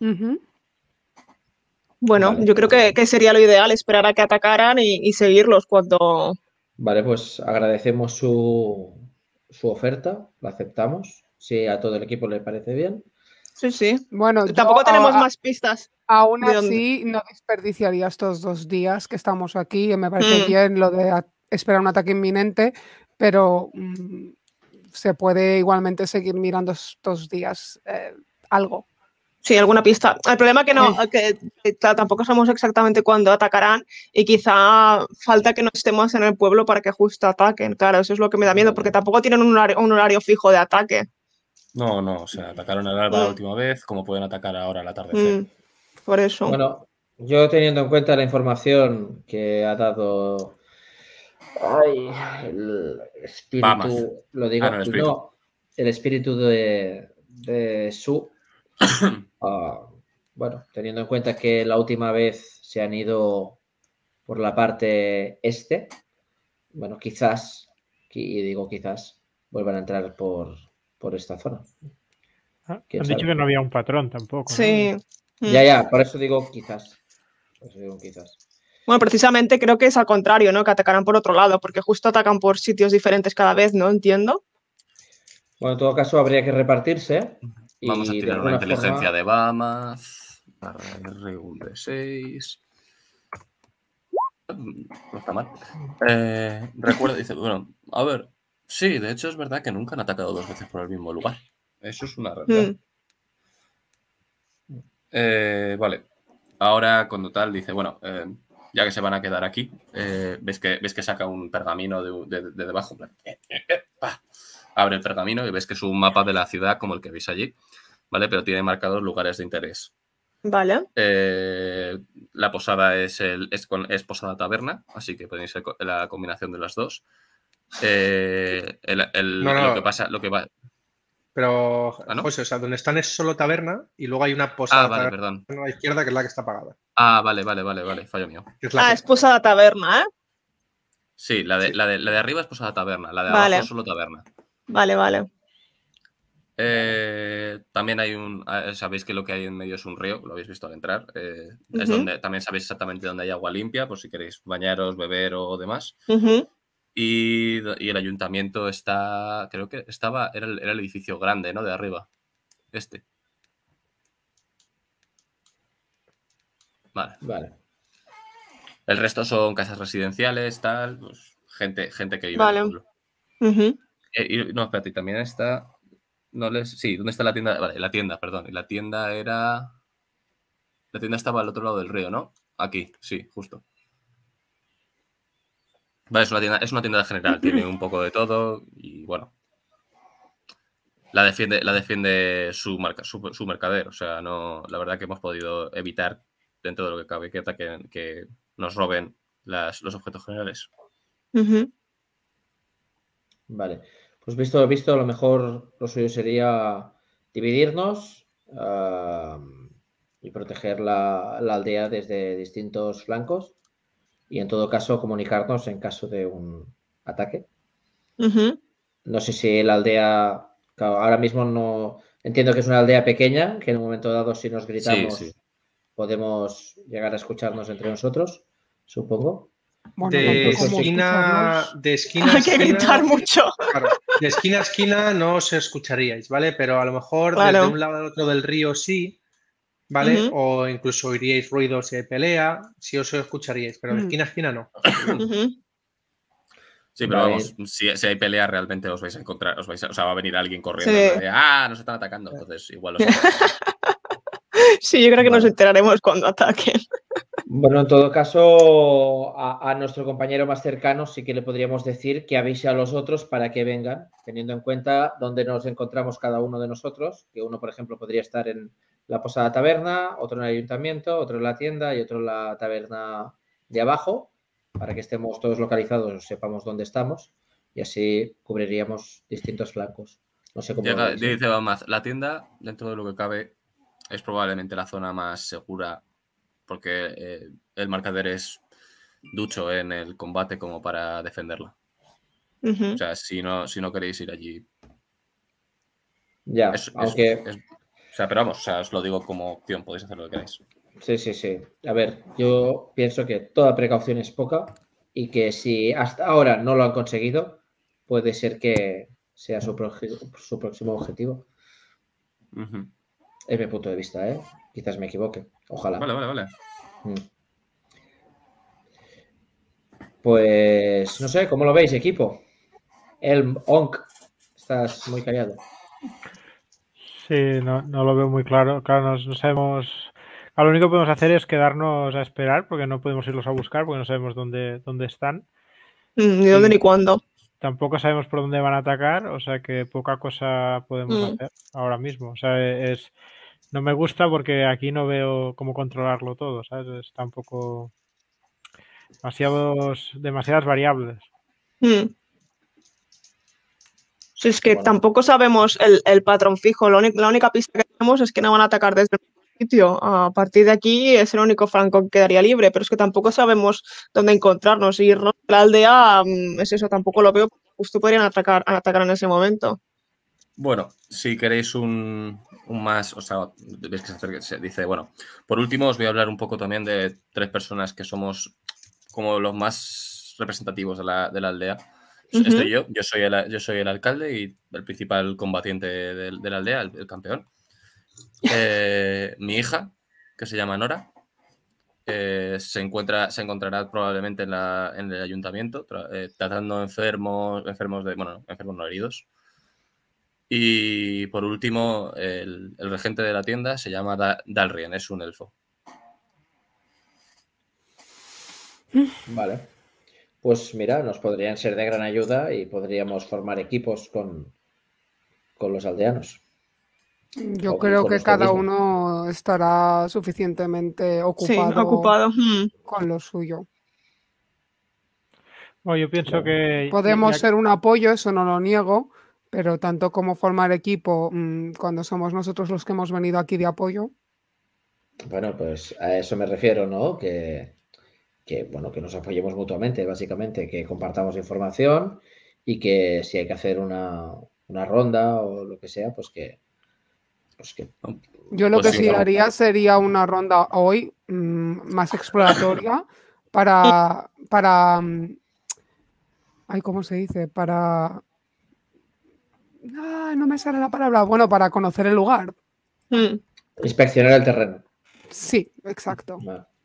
Bueno, vale. Yo creo que sería lo ideal, esperar a que atacaran y seguirlos cuando...
Vale, pues agradecemos su oferta, la aceptamos. Si a todo el equipo le parece bien.
Sí, sí.
Bueno,
tampoco tenemos más pistas.
Aún así, no desperdiciaría estos 2 días que estamos aquí. Me parece bien lo de esperar un ataque inminente, pero se puede igualmente seguir mirando estos días algo.
Sí, alguna pista. El problema es que tampoco sabemos exactamente cuándo atacarán y quizá falta que no estemos en el pueblo para que justo ataquen. Claro, eso es lo que me da miedo, porque tampoco tienen un horario fijo de ataque.
No, o sea, atacaron al alba la última vez, como pueden atacar ahora al atardecer.
Por eso.
Bueno, yo teniendo en cuenta la información que ha dado el espíritu,
Vamos.
lo digo,
el espíritu.
El espíritu de Su. Bueno, teniendo en cuenta que la última vez se han ido por la parte este, bueno, quizás, y digo quizás, vuelvan a entrar por esta zona.
Han dicho que no había un patrón tampoco.
Sí.
¿no?
Ya, por eso digo quizás.
Bueno, precisamente creo que es al contrario, ¿no? Que atacarán por otro lado, porque justo atacan por sitios diferentes cada vez, ¿no? Entiendo.
Bueno, en todo caso habría que repartirse.
Vamos a tirar una inteligencia de Bahamas. R1 de 6. No está mal. Recuerda, dice, bueno, a ver, sí, de hecho es verdad que nunca han atacado 2 veces por el mismo lugar. Eso es una realidad. Vale. Ahora, cuando tal, dice, bueno, ya que se van a quedar aquí, ves que saca un pergamino de debajo. En plan, abre el pergamino y ves que es un mapa de la ciudad como el que veis allí, ¿vale? Pero tiene marcados lugares de interés.
Vale.
La posada es posada taberna, así que podéis ser la combinación de las dos. Lo que pasa,
Pero,
¿no?
José, o sea, donde están es solo taberna y luego hay una posada
vale,
taberna
perdón.
a la izquierda que es la que está apagada.
Vale, fallo mío.
Es posada taberna, ¿eh?
Sí, la de arriba es posada taberna, la de
Vale.
abajo es solo taberna.
Vale.
También hay sabéis que lo que hay en medio es un río, lo habéis visto al entrar. Es donde también sabéis exactamente dónde hay agua limpia, por si queréis bañaros, beber o demás. Y el ayuntamiento está, creo que era el edificio grande, ¿no? De arriba. Vale. El resto son casas residenciales, tal, pues, gente que vive en el pueblo. No, espérate, también está... Sí, ¿dónde está la tienda? Vale, la tienda, perdón. Y la tienda era... La tienda estaba al otro lado del río, ¿no? Aquí, sí, justo. Vale, es una tienda general, tiene un poco de todo y bueno. La defiende su mercader. O sea, no, la verdad que hemos podido evitar, dentro de lo que cabe, que nos roben los objetos generales.
Vale. Pues visto, a lo mejor lo suyo sería dividirnos y proteger la aldea desde distintos flancos y en todo caso comunicarnos en caso de un ataque. No sé si la aldea, claro, ahora mismo no entiendo que es una aldea pequeña, que en un momento dado si nos gritamos podemos llegar a escucharnos entre nosotros, supongo.
Bueno,
de esquina a
Hay que gritar mucho.
Claro, de esquina a esquina no os escucharíais, ¿vale? Pero a lo mejor desde un lado al otro del río sí, ¿vale? O incluso oiríais ruidos si hay pelea, sí os escucharíais, pero de esquina a esquina no.
Sí, pero vamos, si hay pelea realmente os vais a encontrar, o sea, va a venir alguien corriendo de, nos están atacando, entonces igual os...
Sí, yo creo que nos enteraremos cuando ataquen.
Bueno, en todo caso, a nuestro compañero más cercano sí que le podríamos decir que avise a los otros para que vengan, teniendo en cuenta dónde nos encontramos cada uno de nosotros, que uno, por ejemplo, podría estar en la posada taberna, otro en el ayuntamiento, otro en la tienda y otro en la taberna de abajo, para que estemos todos localizados o sepamos dónde estamos y así cubriríamos distintos flancos. No sé cómo lo veis, ¿eh?
Dice Balmaz, la tienda, dentro de lo que cabe, es probablemente la zona más segura porque el mercader es ducho en el combate como para defenderla. O sea, si no queréis ir allí...
Ya, aunque...
o sea, pero vamos, o sea, os lo digo como opción, podéis hacer lo que queráis.
Sí. A ver, yo pienso que toda precaución es poca y que si hasta ahora no lo han conseguido, puede ser que sea su próximo objetivo. Es mi punto de vista, ¿eh? Quizás me equivoque. Ojalá.
Vale.
Pues no sé, ¿cómo lo veis, equipo? Onk, estás muy callado.
Sí, no lo veo muy claro. Claro, no sabemos. Lo único que podemos hacer es quedarnos a esperar porque no podemos irlos a buscar porque no sabemos dónde están.
Ni dónde ni cuándo.
Tampoco sabemos por dónde van a atacar, o sea que poca cosa podemos hacer ahora mismo. O sea, no me gusta porque aquí no veo cómo controlarlo todo, ¿sabes? Está un poco demasiadas variables.
Si es que tampoco sabemos el patrón fijo. La única pista que tenemos es que no van a atacar desde el sitio. A partir de aquí es el único flanco que quedaría libre, pero es que tampoco sabemos dónde encontrarnos. Irnos a la aldea es eso, tampoco lo veo. Justo podrían atacar en ese momento.
Bueno, si queréis un más, o sea, veis que se dice, bueno, por último os voy a hablar un poco también de 3 personas que somos como los más representativos de la aldea. Estoy yo soy el alcalde y el principal combatiente de la aldea, el campeón. Mi hija, que se llama Nora, se encontrará probablemente en el ayuntamiento tratando enfermos no heridos. Y por último, el regente de la tienda se llama Dalrien, es un elfo.
Vale. Pues mira, nos podrían ser de gran ayuda y podríamos formar equipos con los aldeanos.
Yo
O
creo
con
que
usted
cada
mismo.
uno estará suficientemente
Sí,
ocupado
ocupado.
con lo suyo.
Bueno, yo pienso
Bueno,
que
Podemos ser un apoyo, eso no lo niego, pero tanto como formar equipo cuando somos nosotros los que hemos venido aquí de apoyo.
Bueno, pues a eso me refiero, ¿no? Bueno, que nos apoyemos mutuamente, básicamente, que compartamos información y que si hay que hacer una ronda o lo que sea, pues que
Yo lo
Pues
que
sí.
sí haría sería una ronda hoy más exploratoria para ay, ¿cómo se dice? No me sale la palabra. Bueno, para conocer el lugar.
inspeccionar el terreno.
Sí, exacto.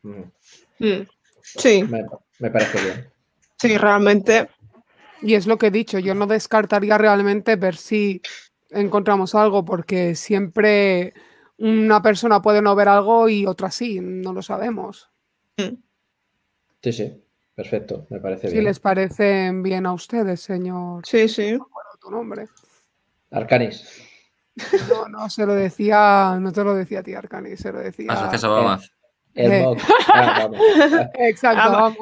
Sí,
Me parece bien.
sí, realmente.
Y es lo que he dicho, yo no descartaría realmente ver si encontramos algo, porque siempre una persona puede no ver algo y otra sí, no lo sabemos.
Sí, sí, perfecto, me parece
Si
bien.
les parecen bien a ustedes, señor.
Sí, sí.
No recuerdo tu nombre.
Arcanis.
No se lo decía, no te lo decía a ti, Arcani, se lo decía.
Gracias a Babamaz.
El Mog. Vamos.
Exacto, vamos.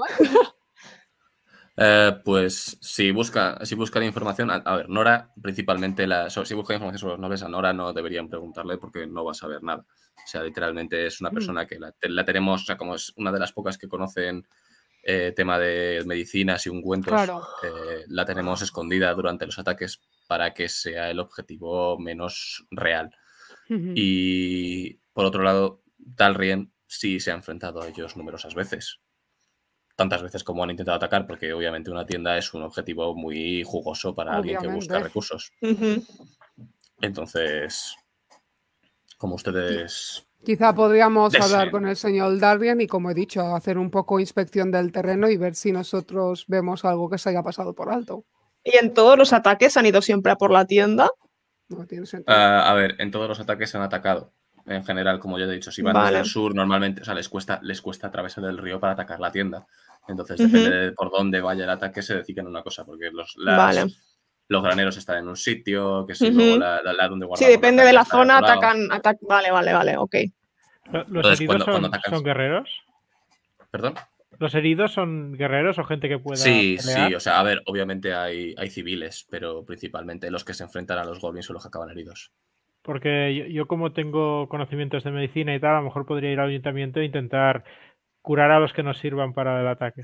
Pues si buscan información, a ver, Nora principalmente, si buscan información sobre los nobles, a Nora no deberían preguntarle porque no va a saber nada. O sea, literalmente es una persona que la tenemos, o sea, como es una de las pocas que conocen tema de medicinas y ungüentos,
Claro.
la tenemos escondida durante los ataques para que sea el objetivo menos real. Y por otro lado, Dalrien sí se ha enfrentado a ellos numerosas veces. Tantas veces como han intentado atacar, porque obviamente una tienda es un objetivo muy jugoso para alguien que busca recursos. Entonces, como ustedes...
Quizá podríamos
deseen.
hablar con el señor Darien y, como he dicho, hacer un poco inspección del terreno y ver si nosotros vemos algo que se haya pasado por alto.
¿Y en todos los ataques han ido siempre a por la tienda?
No tiene sentido.
A ver, en todos los ataques han atacado. En general, como ya he dicho, si van desde el sur, normalmente, o sea, les cuesta atravesar el río para atacar la tienda. Entonces, depende de por dónde vaya el ataque, se dedican a una cosa, porque los graneros están en un sitio, que si luego la donde guardamos.
Sí, depende de la zona, atacan. Vale, ok.
¿Los heridos son guerreros?
¿Perdón?
¿Los heridos son guerreros o gente que pueda
pelear?
Sí,
o sea, a ver, obviamente hay civiles, pero principalmente los que se enfrentan a los goblins son los que acaban heridos.
Porque yo como tengo conocimientos de medicina y tal, a lo mejor podría ir al ayuntamiento e intentar curar a los que nos sirvan para el ataque.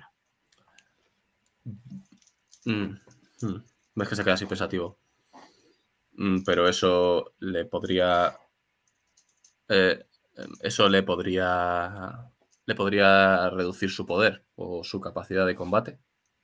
Ves que se queda así pensativo. Pero eso le podría... le podría reducir su poder o su capacidad de combate.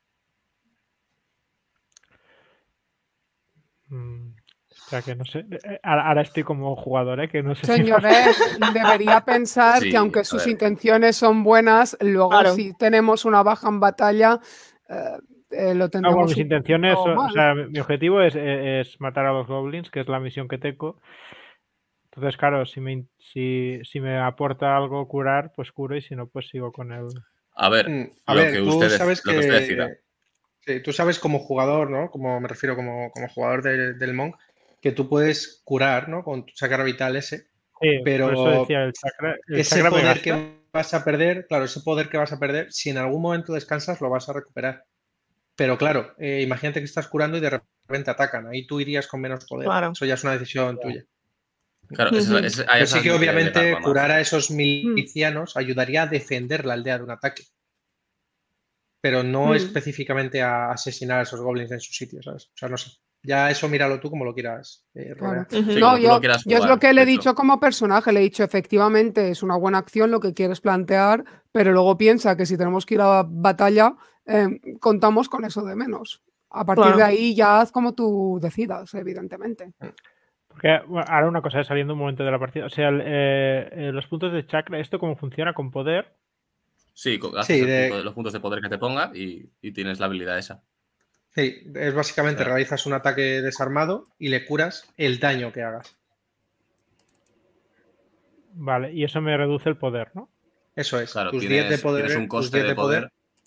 O sea, que no sé. Ahora estoy como jugador, que no sé.
Señores, debería pensar que aunque sus intenciones son buenas, luego si tenemos una baja en batalla, lo tendremos.
Mis intenciones, o sea, mi objetivo es matar a los goblins, que es la misión que tengo. Entonces, claro, si me aporta algo curar, pues curo, y si no, pues sigo con él.
A ver,
tú sabes que tú sabes como jugador, ¿no? Como me refiero como jugador del Monk, que tú puedes curar, ¿no? Con tu chakra vital ese.
Sí,
pero
por eso decía, el
ese
chakra
poder que vas a perder, claro, ese poder que vas a perder, si en algún momento descansas, lo vas a recuperar. Pero claro, imagínate que estás curando y de repente atacan. Ahí tú irías con menos poder.
Claro.
Eso ya es una decisión tuya.
Claro,
pero sí que obviamente curar a esos milicianos ayudaría a defender la aldea de un ataque. Pero no específicamente a asesinar a esos goblins en su sitio, ¿sabes? O sea, no sé. Ya eso míralo tú como lo quieras.
Claro. No, yo es lo que le he dicho como personaje. Le he dicho, efectivamente, es una buena acción lo que quieres plantear, pero luego piensa que si tenemos que ir a batalla, contamos con eso de menos. A partir de ahí ya haz como tú decidas, evidentemente.
Porque ahora una cosa, saliendo un momento de la partida. O sea, los puntos de chakra, ¿esto cómo funciona? ¿Con poder?
Sí, haces los puntos de poder que te ponga y tienes la habilidad esa.
Sí, es básicamente
Sí.
realizas un ataque desarmado y le curas el daño que hagas.
Vale, y eso me reduce el poder, ¿no?
Eso es.
Claro,
Tus 10 de poder.
tienes un
tus
coste
10
de poder.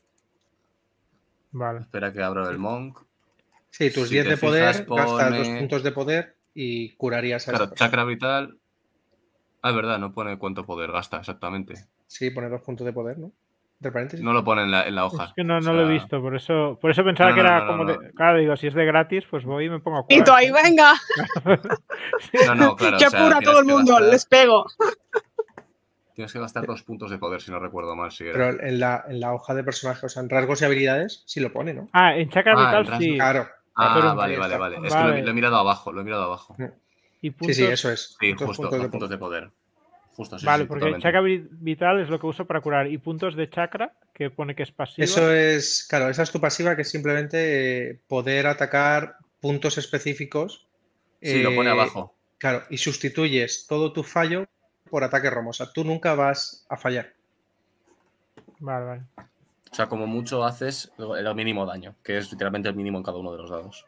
Vale.
Espera que abro el Monk.
Sí, tus
Si
10
te
de poder,
fijas,
gastas 2
pone-
puntos de poder y curarías a esa
Claro,
persona.
chakra vital. Ah, es verdad, no pone cuánto poder gasta exactamente.
Sí, pone 2 puntos de poder, ¿no? Entre paréntesis.
No lo pone en la
Es
hoja.
que no
O
lo he
sea,
visto, por eso pensaba
No,
que
no,
era
no,
como
no.
de. Claro, digo, si es de gratis, pues voy y me pongo a
Y
curar.
tú ahí, venga,
No, claro.
que
o sea,
pura
tienes
todo el
que
mundo,
gastar-
les pego.
Tienes que gastar 2 puntos de poder, si no recuerdo mal. Si era.
Pero en la hoja de personaje, o sea, en rasgos y habilidades, sí lo pone, ¿no?
Ah, en chakra
Ah,
vital
en rasgos.
sí.
Claro.
pero-
Vale.
ahí está.
Es que
Vale.
lo he mirado abajo.
Y
Sí,
puntos.
sí, eso es.
Sí,
2
justo,
puntos de
2 puntos
poder.
de poder. Justo, sí,
Vale,
sí,
porque
totalmente.
chakra vital es lo que uso para curar. Y puntos de chakra, que pone que es pasiva.
Eso es, claro, esa es tu pasiva, que es simplemente poder atacar puntos específicos.
Sí, lo pone abajo.
Claro, y sustituyes todo tu fallo por ataque romo. O sea, tú nunca vas a fallar.
Vale.
O sea, como mucho haces el mínimo daño, que es literalmente el mínimo en cada uno de los dados.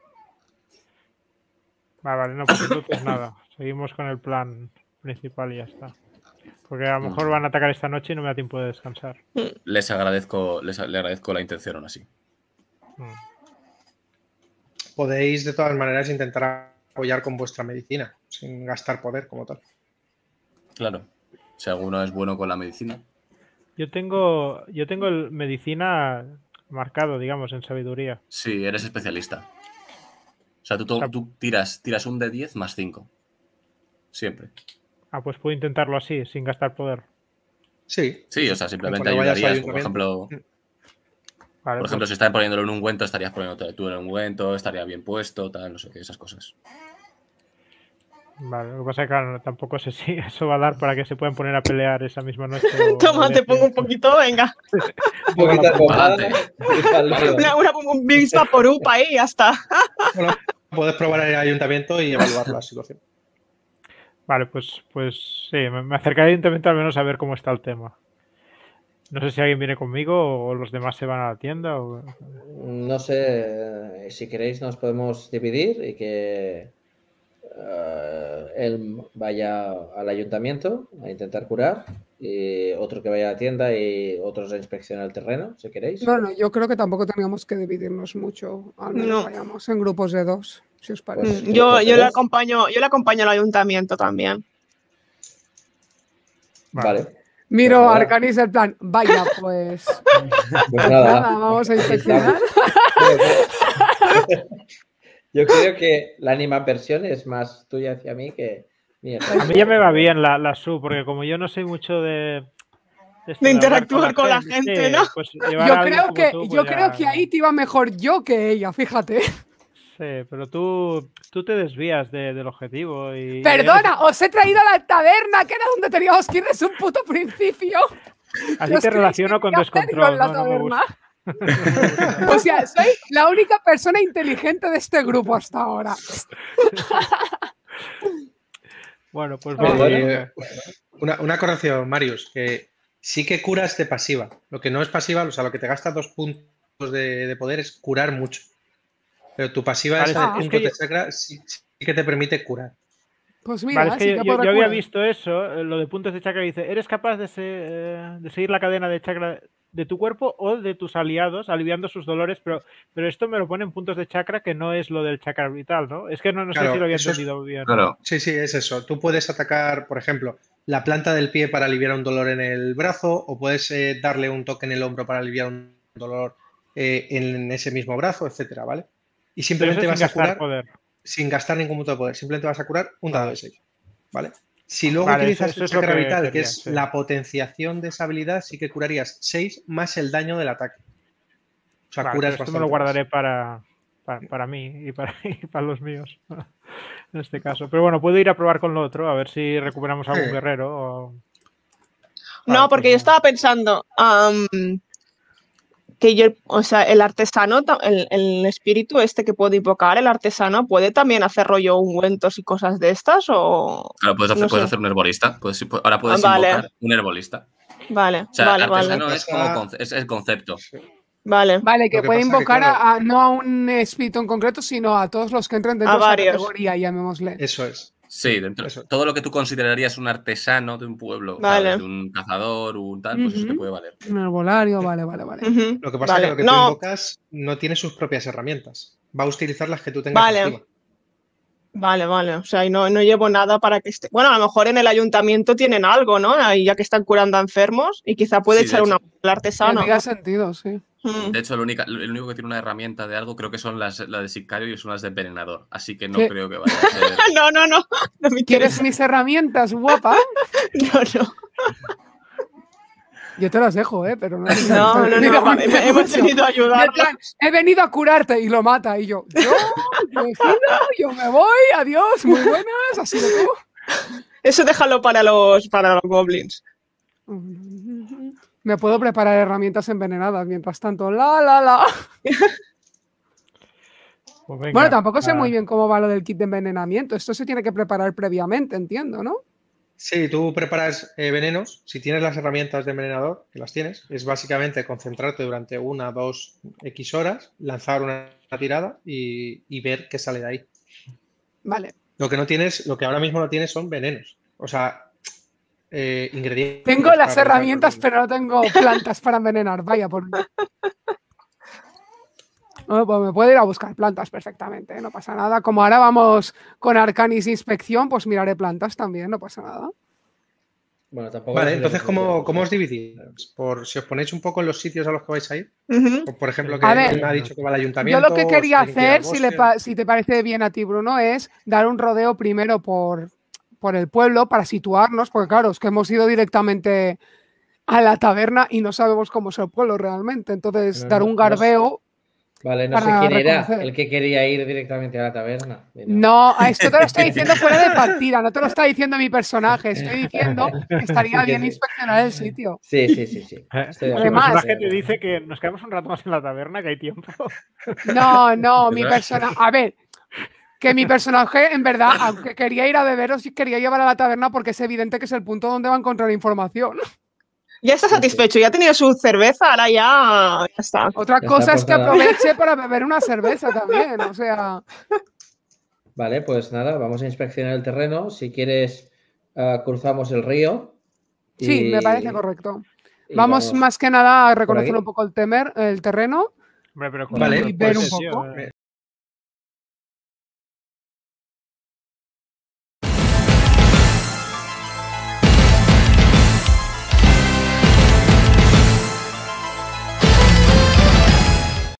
Vale, no, pues entonces nada. Seguimos con el plan principal y ya está. Porque a lo mejor van a atacar esta noche y no me da tiempo de descansar.
Le agradezco la intención aún así.
Mm.
Podéis, de todas maneras, intentar apoyar con vuestra medicina, sin gastar poder como tal.
Claro. Si alguno es bueno con la medicina.
Yo tengo el medicina marcado, digamos, en sabiduría.
Sí, eres especialista. O sea, tú tiras un de 10 más 5. Siempre.
Ah, pues puedo intentarlo así, sin gastar poder.
Sí.
Sí, o sea, simplemente
Cuando vayas al
ayudarías. Por
ayuntamiento.
ejemplo,
Vale,
si están poniéndolo en un ungüento, estarías poniéndolo tú en el ungüento, estaría bien puesto, tal, no sé qué, esas cosas.
vale, lo que pasa es que claro, tampoco sé si eso va a dar para que se puedan poner a pelear esa misma noche. o
Toma,
el
te
día
pongo un
siguiente.
poquito, venga.
Un poquito de pomada
Adelante.
y al lío.
Un Bigs Vaporub ahí y ya está.
Bueno, puedes probar el ayuntamiento y evaluar la situación.
Vale, pues sí, me acercaré al ayuntamiento al menos a ver cómo está el tema. No sé si alguien viene conmigo o los demás se van a la tienda.
No sé, si queréis nos podemos dividir y que él vaya al ayuntamiento a intentar curar y otro que vaya a la tienda y otros a inspeccionar el terreno, si queréis.
No, yo creo que tampoco teníamos que dividirnos mucho. Al menos
No.
vayamos en grupos de 2, si os parece.
Pues,
Yo le
¿dos?
acompaño al ayuntamiento también.
Vale.
Miro
Pues
a
nada.
Arcanis el plan, vaya, pues
Pues
nada,
nada.
vamos a inspeccionar.
Yo creo que la animaversión es más tuya hacia mí que mía.
A mí ya me va bien la sub, porque como yo no soy mucho de esto
De
hablar
interactuar con la gente,
sí,
¿no?
pues llevar a alguien como tú,
Yo
pues
creo
ya-
que ahí te iba mejor yo que ella, fíjate.
Sí, pero tú te desvías del objetivo y...
Perdona, os he traído a la taberna, que era donde teníamos que ir desde un puto principio.
Así
Os
te
creéis
relaciono
que
con
voy a hacer yo
descontrol,
en la
no me gusta.
taberna? O sea, soy la única persona inteligente de este grupo hasta ahora.
Bueno, pues
Bueno,
vamos.
Eh, una corrección, Marius, que sí que curas de pasiva. Lo que no es pasiva, o sea, lo que te gasta 2 puntos de poder es curar mucho. Pero tu pasiva
Vale,
esa de
es
puntos
que
de
yo-
chakra sí que te permite curar.
Pues mira,
Vale, es que
sí
yo,
que
yo
podrá
había
curar.
visto eso, lo de puntos de chakra, dice, eres capaz de seguir la cadena de chakra de tu cuerpo o de tus aliados, aliviando sus dolores, pero esto me lo pone en puntos de chakra que no es lo del chakra vital, ¿no? Es que no sé
Claro,
si lo había
eso es-
entendido bien.
Claro.
Sí, sí, es eso. Tú puedes atacar, por ejemplo, la planta del pie para aliviar un dolor en el brazo, o puedes darle un toque en el hombro para aliviar un dolor en ese mismo brazo, etcétera, ¿vale? Y
Pero eso
simplemente
sin
vas a
gastar
curar
poder.
sin gastar ningún punto de poder. Simplemente vas a curar un dado de 6, ¿vale? Si luego
Vale,
utilizas
eso
el
es lo
chakra
que
vital, que
quería,
es
sí.
la potenciación de esa habilidad, sí que curarías 6 más el daño del ataque. O sea,
Vale,
curas
pues esto me
bastante
lo
más.
guardaré para mí y para los míos, en este caso. Pero bueno, puedo ir a probar con lo otro, a ver si recuperamos algún
Sí.
guerrero. O...
No,
Vale,
porque
pues
yo estaba pensando que yo, o sea, el artesano, el espíritu este que puedo invocar, el artesano, ¿puede también hacer rollo ungüentos y cosas de estas? O
Claro, puedes
no sé.
hacer un herbolista. Ahora puedes
Vale.
invocar un herbolista.
Vale,
O sea,
vale,
artesano
vale.
es el concepto.
Sí.
Vale.
Vale, que
Lo que
puede
pasa que,
invocar
claro,
no a un espíritu en concreto, sino a todos los que entren dentro
A
de esa
varios.
categoría, llamémosle.
eso es.
Sí, dentro,
Eso.
todo lo que tú considerarías un artesano de un pueblo,
Vale.
¿sabes? De un cazador, un tal, pues eso te
Ujú.
puede valer.
Un herbolario, vale.
Ujú.
Lo que pasa es que lo que tú invocas no tiene sus propias herramientas. Va a utilizar las que tú tengas encima.
Vale. O sea, y no llevo nada para que esté. Bueno, a lo mejor en el ayuntamiento tienen algo, ¿no? Ahí ya que están curando a enfermos y quizá puede
Sí, de
echar
hecho.
una al artesano.
Tendría sentido, sí.
De hecho, el único que tiene una herramienta de algo creo que son las de sicario y son las de envenenador. Así que no
¿Qué?
creo que vaya a ser.
No. No me
¿Quieres
interesa.
mis herramientas, guapa?
No.
Yo te las dejo, pero no.
No, hemos venido a ayudar.
He venido a curarte y lo mata. Y yo me voy, adiós, muy buenas, ha sido tú.
Eso déjalo para los goblins.
Me puedo preparar herramientas envenenadas mientras tanto. La.
Pues venga,
Bueno, tampoco sé muy bien cómo va lo del kit de envenenamiento. Esto se tiene que preparar previamente, entiendo, ¿no?
Sí, tú preparas venenos. Si tienes las herramientas de envenenador, que las tienes, es básicamente concentrarte durante 1, 2, X horas, lanzar una tirada y ver qué sale de ahí.
Vale.
Lo que ahora mismo no tienes son venenos. O sea, ingredientes.
Tengo las herramientas, pero no tengo plantas para envenenar. Vaya por mí. Bueno, pues me puedo ir a buscar plantas perfectamente, no pasa nada. Como ahora vamos con Arcanis Inspección, pues miraré plantas también, no pasa nada.
Bueno, tampoco.
Vale, entonces, ¿cómo os dividís? Si os ponéis un poco en los sitios a los que vais a ir. Por ejemplo, que me ha dicho que va al ayuntamiento.
Yo lo que quería
si alguien
hacer,
quiere al
si te parece bien a ti, Bruno, es dar un rodeo primero por el pueblo para situarnos, porque claro, es que hemos ido directamente a la taberna y no sabemos cómo es el pueblo realmente. Entonces, dar un garbeo.
Vale, no sé quién era el que quería ir directamente a la taberna.
No, a esto te lo estoy diciendo fuera de partida, no te lo está diciendo mi personaje, estoy diciendo que estaría bien inspeccionar el sitio.
Sí.
Además, la gente dice que nos quedamos un rato más en la taberna, que hay tiempo.
No, mi personaje. A ver, que mi personaje, en verdad, aunque quería ir a beber, os quería llevar a la taberna porque es evidente que es el punto donde va a encontrar información.
Ya está satisfecho, ya ha tenido su cerveza, ahora ya está.
Otra cosa es que aproveche para beber una cerveza también, o sea.
Vale, pues nada, vamos a inspeccionar el terreno. Si quieres, cruzamos el río.
Sí, me parece correcto. Vamos más que nada a reconocer un poco el terreno.
Hombre, pero
vale,
y ver un poco.